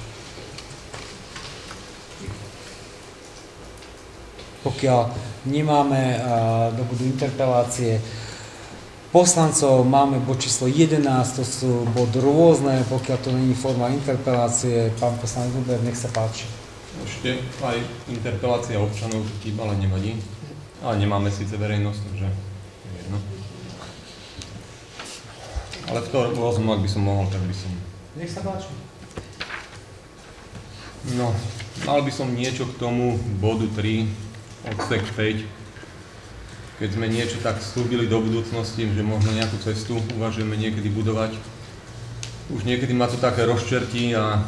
[SPEAKER 2] Pokiaľ nemáme do bodu interpelácie poslancov, máme bod číslo 11, to sú bod rôzne, pokiaľ to není forma interpelácie. Pán poslanec Huber, nech sa páči.
[SPEAKER 8] Ešte aj interpelácia občanov chýba, ale nevadí. Ale nemáme síce verejnosť, takže je jedno. Ale v tom rôznom, ak by som mohol, tak by som...
[SPEAKER 2] Nech sa páči.
[SPEAKER 8] No, mal by som niečo k tomu bodu 3, odsek 5. Keď sme niečo tak slúbili do budúcnosti, že možno nejakú cestu uvažujeme niekedy budovať. Už niekedy ma to také rozčertí a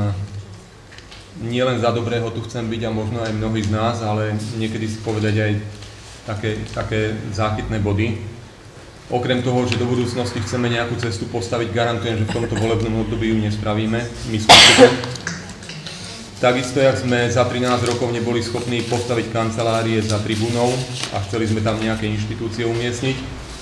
[SPEAKER 8] nie len za dobrého tu chcem byť a možno aj mnohí z nás, ale niekedy si povedať aj také záchytné body. Okrem toho, že do budúcnosti chceme nejakú cestu postaviť, garantujem, že v tomto volebnom období ju nespravíme. My skúšame. Takisto, jak sme za 13 rokov neboli schopní postaviť kancelárie za tribúnou a chceli sme tam nejaké inštitúcie umiestniť.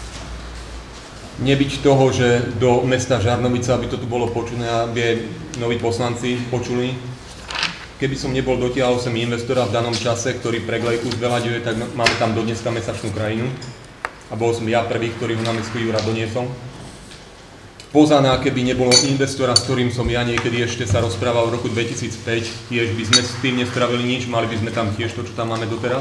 [SPEAKER 8] Nebyť toho, že do mesta Žarnovica, aby to tu bolo počuné, aby noví poslanci počuli. Keby som nebol dotiahol sem investora v danom čase, ktorý preglejku zveľaďuje, tak máme tam do dneska mesačnú krajinu. A bol som ja prvý, ktorý ho na mestský úrad doniesol. Pozaná, keby nebolo investora, s ktorým som ja niekedy ešte sa rozprával v roku 2005, tiež by sme s tým nespravili nič, mali by sme tam tiež to, čo tam máme doteraz.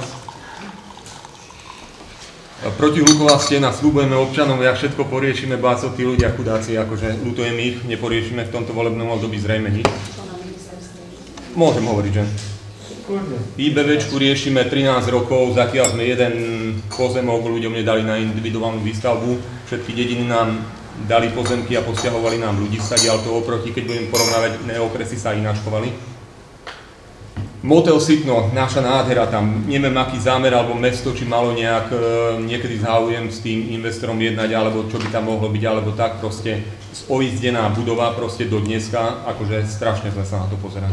[SPEAKER 8] Protihluková stena, sľubujeme občanom, jak všetko poriešime, báco, tí ľudia chudáci, akože ľutujem ich, neporiešime v tomto volebnom období zrejme nič. Môžem hovoriť, že? IBVčku riešime 13 rokov, zatiaľ sme jeden pozemok ľuďom nedali na individuálnu výstavbu. Všetky dediny nám dali pozemky a posťahovali nám ľudí stadiaľ to oproti, keď budem porovnávať, iné okresy sa ináč chovali. Motel Sitno, naša nádhera tam, neviem aký zámer alebo mesto, či malo nejak niekedy záujem s tým investorom jednať, alebo čo by tam mohlo byť, alebo tak proste ojízdená budova proste do dneska, akože strašne sme sa na to pozerali.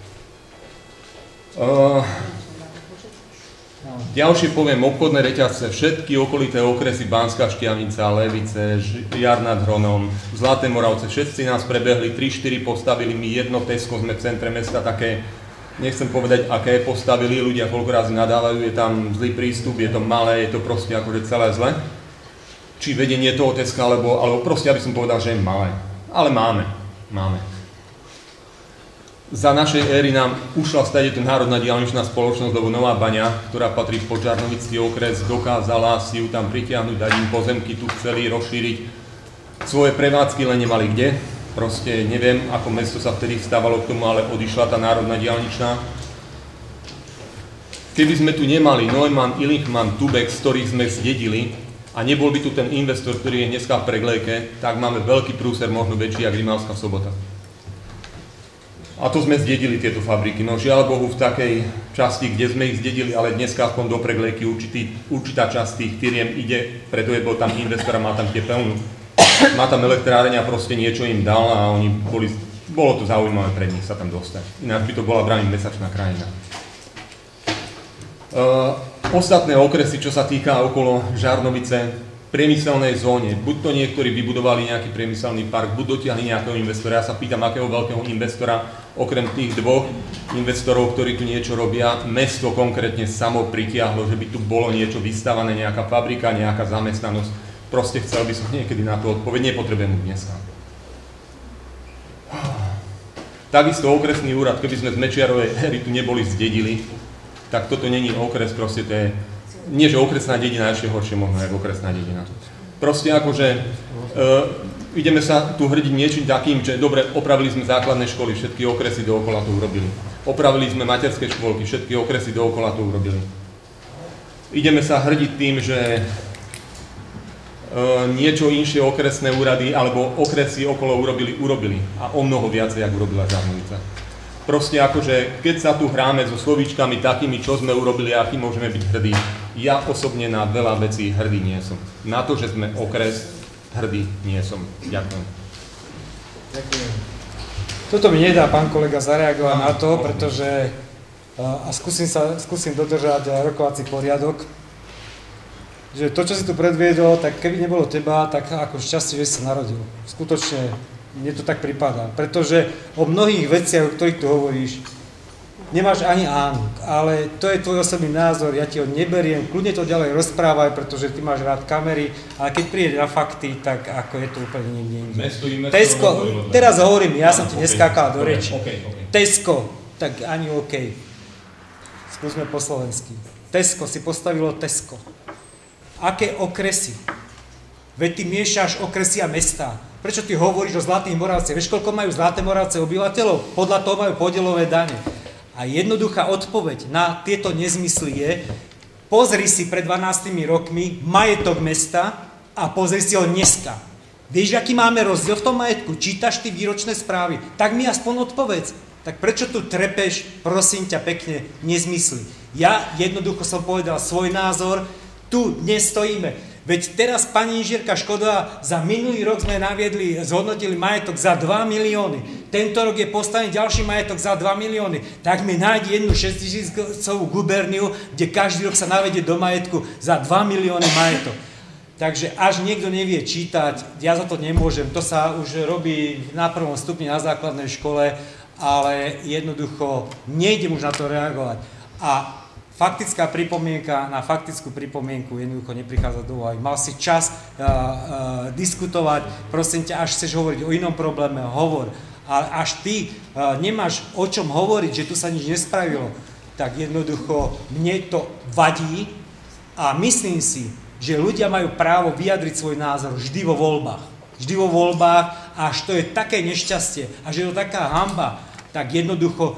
[SPEAKER 8] Ďalšie poviem, obchodné reťazce, všetky okolité okresy, Banská Štiavnica, Levice, Jar nad Hronom, Zlaté Moravce, všetci nás prebehli, 3-4 postavili, my jedno Tesco, sme v centre mesta také, nechcem povedať, aké postavili, ľudia koľko razy nadávajú, je tam zlý prístup, je to malé, je to proste akože celé zle. Či vedenie toho Teska, alebo proste, aby som povedal, že je malé. Ale máme. Za našej éry nám ušla stade Národná diaľničná spoločnosť, lebo Nová Baňa, ktorá patrí pod Žarnovický okres, dokázala si ju tam pritiahnuť, dať im pozemky, tu chceli rozšíriť svoje prevádzky, len nemali kde. Proste neviem, ako mesto sa vtedy vstávalo k tomu, ale odišla tá Národná diaľničná. Keby sme tu nemali Neumann, Illichmann, Tubex, z ktorých sme zdedili, a nebol by tu ten investor, ktorý je dneska v preglejke, tak máme veľký prúser, možno väčší, ako Rimavská Sobota. A to sme zdedili tieto fabriky, no žiaľ Bohu v takej časti, kde sme ich zdedili, ale dneska aspoň do preglejky určitá časť tých firiem ide, preto je bol tam investor a má tam tepelnú. Má tam elektráreň a proste niečo im dal a oni boli bolo to zaujímavé pre nich sa tam dostať. Ináč by to bola veľmi mesačná krajina. Ostatné okresy, čo sa týka okolo Žarnovice, priemyselnej zóne, buď to niektorí vybudovali nejaký priemyselný park, buď dotiahli nejakého investora. Ja sa pýtam, akého veľkého investora, okrem tých dvoch investorov, ktorí tu niečo robia, mesto konkrétne samo pritiahlo, že by tu bolo niečo vystavané, nejaká fabrika, nejaká zamestnanosť. Proste chcel by som niekedy na to odpoveď, nepotrebujem mu dneska. Takisto okresný úrad, keby sme z Mečiarovej éry tu neboli zdedili, tak toto není okres, proste to je, nie že okresná dedina, ešte horšie možno ako okresná dedina. Proste akože ideme sa tu hrdiť niečím takým, že dobre, opravili sme základné školy, všetky okresy dookola to urobili. Opravili sme materské škôlky, všetky okresy dookola to urobili. Ideme sa hrdiť tým, že niečo inšie okresné úrady alebo okresy okolo urobili a o mnoho viacej, ako urobila Žarnovica. Proste akože, keď sa tu hráme so slovíčkami takými, čo sme urobili a aký môžeme byť hrdí, ja osobne na veľa vecí hrdý nie som. Na to, že sme okres, hrdý nie som. Ďakujem.
[SPEAKER 2] Ďakujem. Toto mi nedá pán kolega zareagovať na to, pretože a skúsim dodržať rokovací poriadok, že to, čo si tu predviedol, tak keby nebolo teba, tak ako šťastie, že si sa narodil. Skutočne mne to tak pripadá, pretože o mnohých veciach, o ktorých tu hovoríš, nemáš ani áno, ale to je tvoj osobný názor, ja ti ho neberiem, kľudne to ďalej rozprávaj, pretože ty máš rád kamery, ale keď príde na fakty, tak ako je to úplne niekde inde. Tesco, teraz hovorím, ja som ti neskákal do reči. Tesco, tak ani OK. Skúsme po slovensky. Tesco si postavilo Tesco. Aké okresy? Veď ty miešaš okresy a mestá. Prečo ty hovoríš o Zlatých Moravciach? Vieš, koľko majú Zlaté Moravce obyvateľov? Podľa toho majú podielové dane. A jednoduchá odpoveď na tieto nezmysly je, pozri si pred 12 rokmi majetok mesta a pozri si ho dneska. Vieš, aký máme rozdiel v tom majetku? Čítaš ty výročné správy? Tak mi aspoň odpovedz. Tak prečo tu trepeš, prosím ťa pekne, nezmysly? Ja jednoducho som povedal svoj názor, tu dnes stojíme. Veď teraz pani inžierka Škodová, za minulý rok sme zhodnotili majetok za 2 milióny. Tento rok je postavený ďalší majetok za 2 milióny. Tak mi nájdi jednu 6-tisícovú guberniu, kde každý rok sa navedie do majetku za 2 milióny majetok. Takže až niekto nevie čítať, ja za to nemôžem. To sa už robí na prvom stupni na základnej škole, ale jednoducho nejdem už na to reagovať. A faktická pripomienka na faktickú pripomienku jednoducho neprichádza do úvahy. Mal si čas diskutovať, prosím ťa, až chceš hovoriť o inom probléme, hovor. Ale až ty nemáš o čom hovoriť, že tu sa nič nespravilo, tak jednoducho mne to vadí a myslím si, že ľudia majú právo vyjadriť svoj názor vždy vo voľbách. Vždy vo voľbách, až to je také nešťastie a že je to taká hanba, tak jednoducho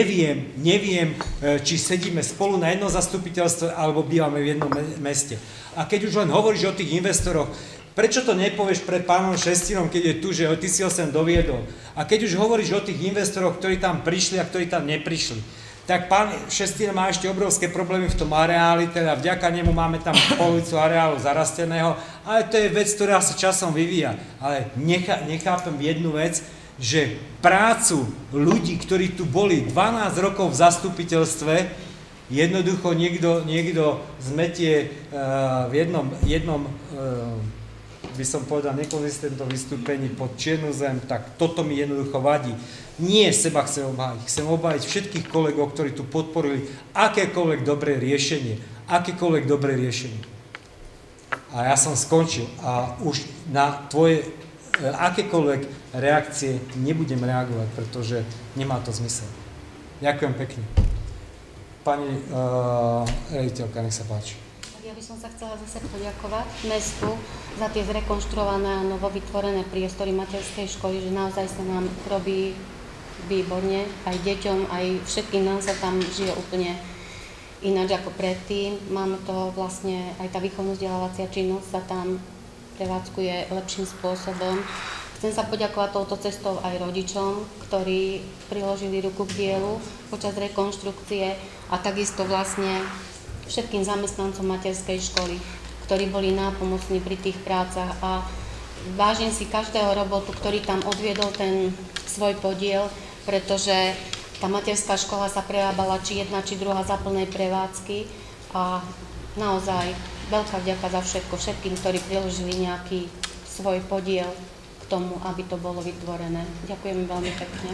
[SPEAKER 2] neviem, či sedíme spolu na jednom zastupiteľstve, alebo bývame v jednom meste. A keď už len hovoríš o tých investoroch, prečo to nepovieš pred pánom Šestinom, keď je tu, že ty si ho sem doviedol? A keď už hovoríš o tých investoroch, ktorí tam prišli a ktorí tam neprišli, tak pán Šestina má ešte obrovské problémy v tom areáli, teda vďaka nemu máme tam polovicu areálu zarasteného, ale to je vec, ktorá sa časom vyvíja. Ale nechápem jednu vec, že prácu ľudí, ktorí tu boli 12 rokov v zastupiteľstve, jednoducho niekto zmetie v jednom by som povedal, nekonzistentnom vystúpení pod čiernu zem, tak toto mi jednoducho vadí. Nie seba chcem obhájiť, chcem obhájiť všetkých kolegov, ktorí tu podporili akékoľvek dobré riešenie. Akékoľvek dobré riešenie. A ja som skončil a už na tvoje akékoľvek reakcie nebudem reagovať, pretože nemá to zmysel. Ďakujem pekne. Pani riaditeľka, nech sa páči.
[SPEAKER 9] Ja by som sa chcela zase poďakovať mestu za tie zrekonštruované a novovytvorené priestory materskej školy, že naozaj sa nám robí výborne, aj deťom, aj všetkým nám sa tam žije úplne ináč ako predtým. Máme to vlastne, aj tá výchovno-vzdelávacia činnosť sa tam prevádzkuje lepším spôsobom. Chcem sa poďakovať touto cestou aj rodičom, ktorí priložili ruku k dielu počas rekonštrukcie a takisto vlastne všetkým zamestnancom materskej školy, ktorí boli nápomocní pri tých prácach a vážim si každého robotu, ktorý tam odviedol ten svoj podiel, pretože tá materská škola sa prerábala či jedna, či druhá za plnej prevádzky a naozaj veľká vďaka za všetko, všetkým, ktorí priložili nejaký svoj podiel k tomu, aby to bolo vytvorené. Ďakujem veľmi pekne.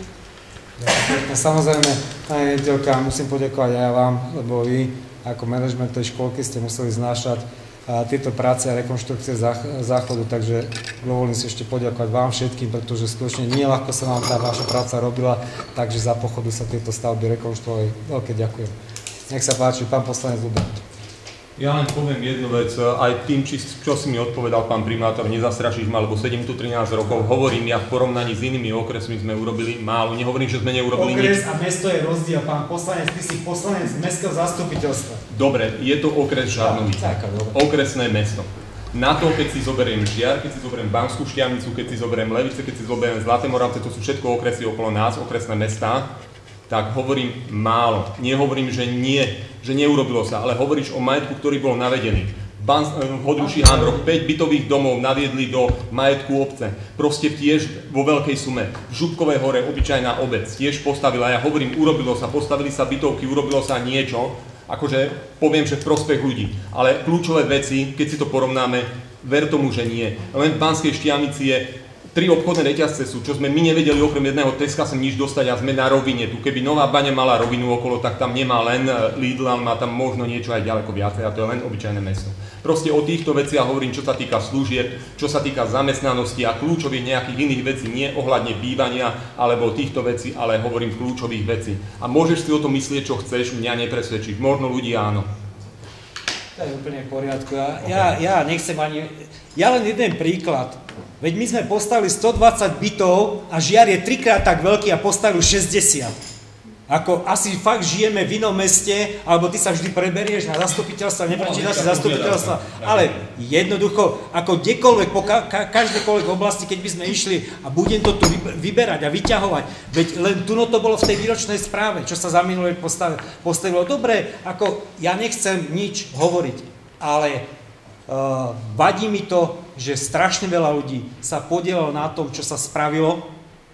[SPEAKER 2] Samozrejme, pani riaditeľka, musím poďakovať aj vám, lebo vy ako manažment tej školky ste museli znášať tieto práce a rekonštrukcie záchodu, takže dovolím si ešte poďakovať vám všetkým, pretože skutočne nie ľahko sa vám tá vaša práca robila, takže za pochodu sa tieto stavby rekonštruovali. Veľké ďakujem. Nech sa páči, pán poslanec Lubert.
[SPEAKER 8] Ja len poviem jednu vec, aj tým, čo si mi odpovedal pán primátor, nezastrašíš ma, lebo sedím tu 13 rokov, hovorím, ja v porovnaní s inými okresmi sme urobili málo, nehovorím, že sme neurobili
[SPEAKER 2] Okres
[SPEAKER 8] nič.
[SPEAKER 2] a mesto je rozdiel, pán poslanec, ty si poslanec mestského zastupiteľstva.
[SPEAKER 8] Dobre, je to okres Žarnovica, okresné mesto. Na to, keď si zoberiem Žiar, keď si zoberiem Banskú Štiavnicu, keď si zoberiem Levice, keď si zoberiem Zlaté Moravce, to sú všetko okresy okolo nás, okresné mestá, tak hovorím málo. Nehovorím, že nie, že neurobilo sa, ale hovoríš o majetku, ktorý bol navedený. V Hodruši Handroch 5 bytových domov naviedli do majetku obce. Proste tiež vo veľkej sume. V Župkovej hore obyčajná obec tiež postavila. Ja hovorím, urobilo sa, postavili sa bytovky, urobilo sa niečo. Akože poviem, že v prospech ľudí. Ale kľúčové veci, keď si to porovnáme, ver tomu, že nie. Len v Banskej Štiavnici je 3 obchodné reťazce sú, čo sme my nevedeli okrem jedného Teska sem nič dostať a sme na rovine. Tu keby Nová Baňa mala rovinu okolo, tak tam nemá len Lidl, ale má tam možno niečo aj ďaleko viacej a to je len obyčajné mesto. Proste o týchto veciach hovorím, čo sa týka služieb, čo sa týka zamestnanosti a kľúčových nejakých iných vecí, nie ohľadne bývania alebo týchto vecí, ale hovorím kľúčových vecí. A môžeš si o tom myslieť, čo chceš, mňa nepresvedčiť. Možno ľudí áno.
[SPEAKER 2] To je úplne v poriadku. Ja nechcem ani... Ja len jeden príklad. Veď my sme postavili 120 bytov a Žiar je 3-krát tak veľký a postavil 60. Ako asi fakt žijeme v inom meste, alebo ty sa vždy preberieš na zastupiteľstva, neprečítaš si zastupiteľstva, ale jednoducho, ako kdekoľvek, po každejkoľvek oblasti, keď by sme išli a budem to tu vyberať a vyťahovať, veď len tuno to bolo v tej výročnej správe, čo sa za minulé postavilo. Dobre, ako ja nechcem nič hovoriť, ale vadí mi to, že strašne veľa ľudí sa podielalo na tom, čo sa spravilo,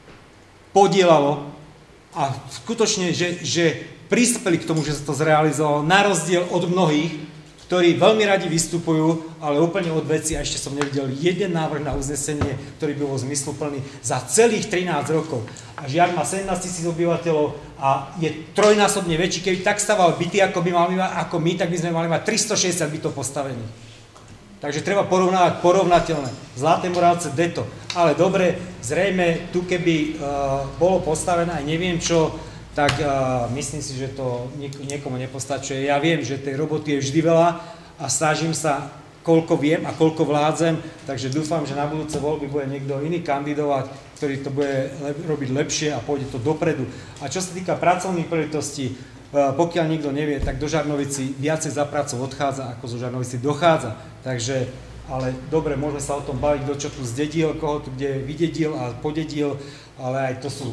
[SPEAKER 2] a skutočne, že prispeli k tomu, že sa to zrealizovalo, na rozdiel od mnohých, ktorí veľmi radi vystupujú, ale úplne od veci, a ešte som nevidel jeden návrh na uznesenie, ktorý by bol zmysluplný za celých 13 rokov. A Žiar má 17 000 obyvateľov a je trojnásobne väčší. Keby tak staval byty, ako my, tak by sme mali mať 360 bytov postavených. Takže treba porovnávať porovnateľné. Zlaté Moravce, Deto. Ale dobre, zrejme tu keby bolo postavené aj neviem čo, tak myslím si, že to niekomu nepostačuje. Ja viem, že tej roboty je vždy veľa a snažím sa, koľko viem a koľko vládzem, takže dúfam, že na budúce voľby bude niekto iný kandidovať, ktorý to bude robiť lepšie a pôjde to dopredu. A čo sa týka pracovných príležitostí, pokiaľ nikto nevie, tak do Žarnovici viacej za prácou odchádza, ako zo Žarnovici dochádza. Takže, ale dobre, môžeme sa o tom baviť, kto čo tu zdedil, koho tu kde vydedil a podedil, ale aj to sú...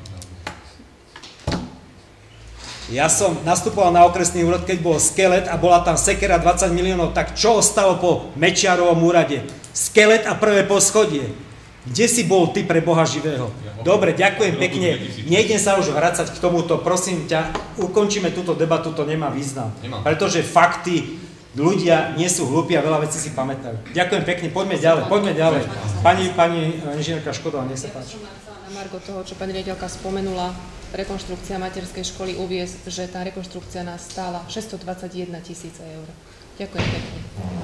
[SPEAKER 2] Ja som nastupoval na okresný úrad, keď bol skelet a bola tam sekera 20 miliónov, tak čo ostalo po Mečiarovom úrade? Skelet a prvé poschodie. Kde si bol ty pre Boha živého? Dobre, ďakujem pekne. Nejdem sa už vracať k tomuto. Prosím ťa, ukončíme túto debatu, to nemá význam. Pretože fakty, ľudia nie sú hlúpi a veľa vecí si pamätajú. Ďakujem pekne, poďme ďalej. Pani inžinierka Škodová, nech sa páči.
[SPEAKER 4] Na margo toho, čo pani riaditeľka spomenula, rekonštrukcia materskej školy, uviesť, že tá rekonštrukcia nás stála 621 000 eur. Ďakujem pekne.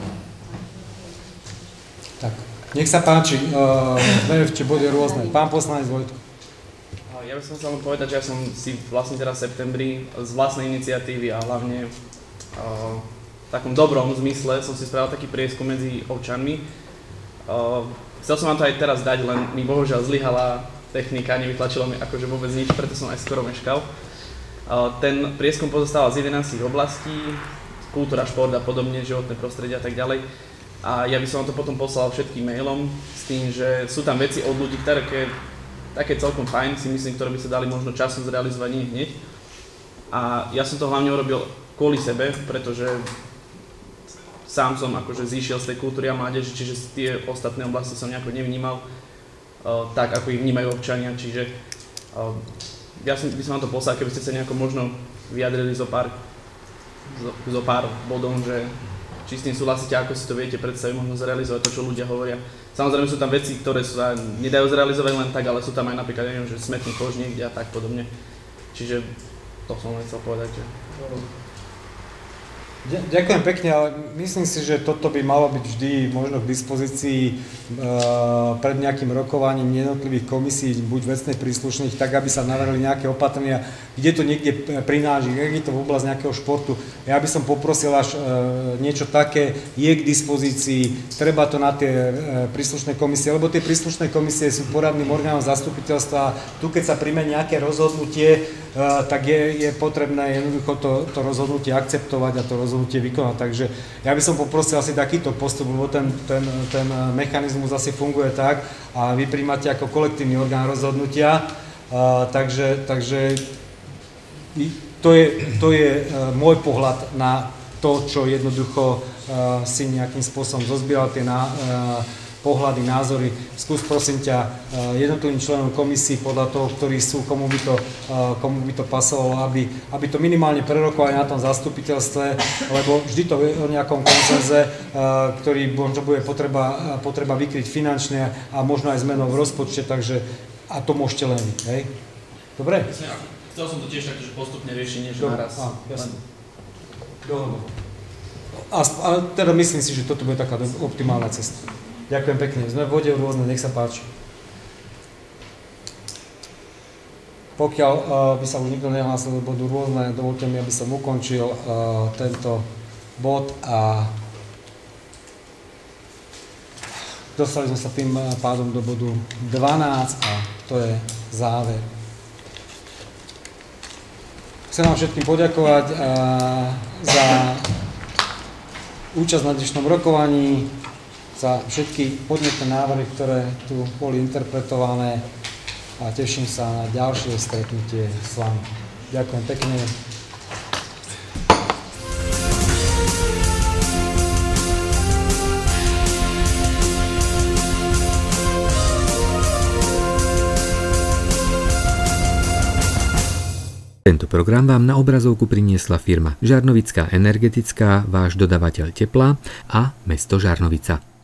[SPEAKER 2] Tak. Nech sa páči, VFČ bude rôzne. Pán poslanec Vojtko.
[SPEAKER 10] Ja by som chcel povedať, že ja som si vlastne teraz v septembri z vlastnej iniciatívy a hlavne v takom dobrom zmysle som si spravil taký prieskum medzi občanmi. Chcel som vám to aj teraz dať, len mi bohužiaľ zlyhala technika, nevytlačilo mi akože vôbec nič, preto som aj skoro meškal. Ten prieskum pozostával z 11 oblastí, kultúra, šport a podobne, životné prostredie a tak ďalej. A ja by som vám to potom poslal všetkým mailom s tým, že sú tam veci od ľudí, ktoré také celkom fajn, si myslím, ktoré by sa dali možno časom zrealizovať nie hneď. A ja som to hlavne urobil kvôli sebe, pretože sám som akože zišiel z tej kultúry a mládeže, čiže tie ostatné oblasti som nejako nevnímal tak, ako ich vnímajú občania, čiže ja by som vám to poslal, keby ste sa nejako možno vyjadrili zo pár bodom, že či s tým súhlasíte, ako si to viete predstaviť, možno zrealizovať to, čo ľudia hovoria. Samozrejme sú tam veci, ktoré sa nedajú zrealizovať len tak, ale sú tam aj napríklad, neviem, že smetný koš niekde a tak podobne. Čiže to som len chcel povedať, že...
[SPEAKER 2] Ďakujem pekne, ale myslím si, že toto by malo byť vždy možno k dispozícii pred nejakým rokovaním jednotlivých komisí, buď vecnej príslušných, tak aby sa navrhli nejaké opatrenia, kde to niekde prináži, je to v oblasti nejakého športu. Ja by som poprosil, až niečo také je k dispozícii, treba to na tie príslušné komisie, lebo tie príslušné komisie sú poradným orgánom zastupiteľstva. Tu keď sa príjme nejaké rozhodnutie, tak je potrebné jednoducho to rozhodnutie akceptovať a to rozhodnutie vykonať. Takže ja by som poprosil asi takýto postup, lebo ten mechanizmus asi funguje tak a vy príjmate ako kolektívny orgán rozhodnutia. Takže to je môj pohľad na to, čo jednoducho si nejakým spôsobom zozbieral tie pohľady, názory. Skús prosím ťa jednotlivým členom komisí podľa toho, ktorí sú, komu by to pasovalo, aby to minimálne prerokovali na tom zastupiteľstve, lebo vždy to je o nejakom konsenze, ktorý možno bude potreba vykryť finančne a možno aj zmenou v rozpočte, takže a to môžete len vy, hej? Dobre?
[SPEAKER 10] Chcel som to tiež takto, že postupne riešenie, že naraz.
[SPEAKER 2] Jasne. Ale teda myslím si, že toto bude taká optimálna cesta. Ďakujem pekne. Sme v bode rôzne, nech sa páči. Pokiaľ by sa už nikto nehlásil do bodu rôzne, dovolte mi, aby som ukončil tento bod a dostali sme sa tým pádom do bodu 12 a to je záver. Chcem vám všetkým poďakovať za účasť na dnešnom rokovaní, za všetky podnetné návrhy, ktoré tu boli interpretované a teším sa na ďalšie stretnutie s vami. Ďakujem pekne.
[SPEAKER 1] Tento program vám na obrazovku priniesla firma Žarnovická energetická, váš dodavateľ tepla a mesto Žarnovica.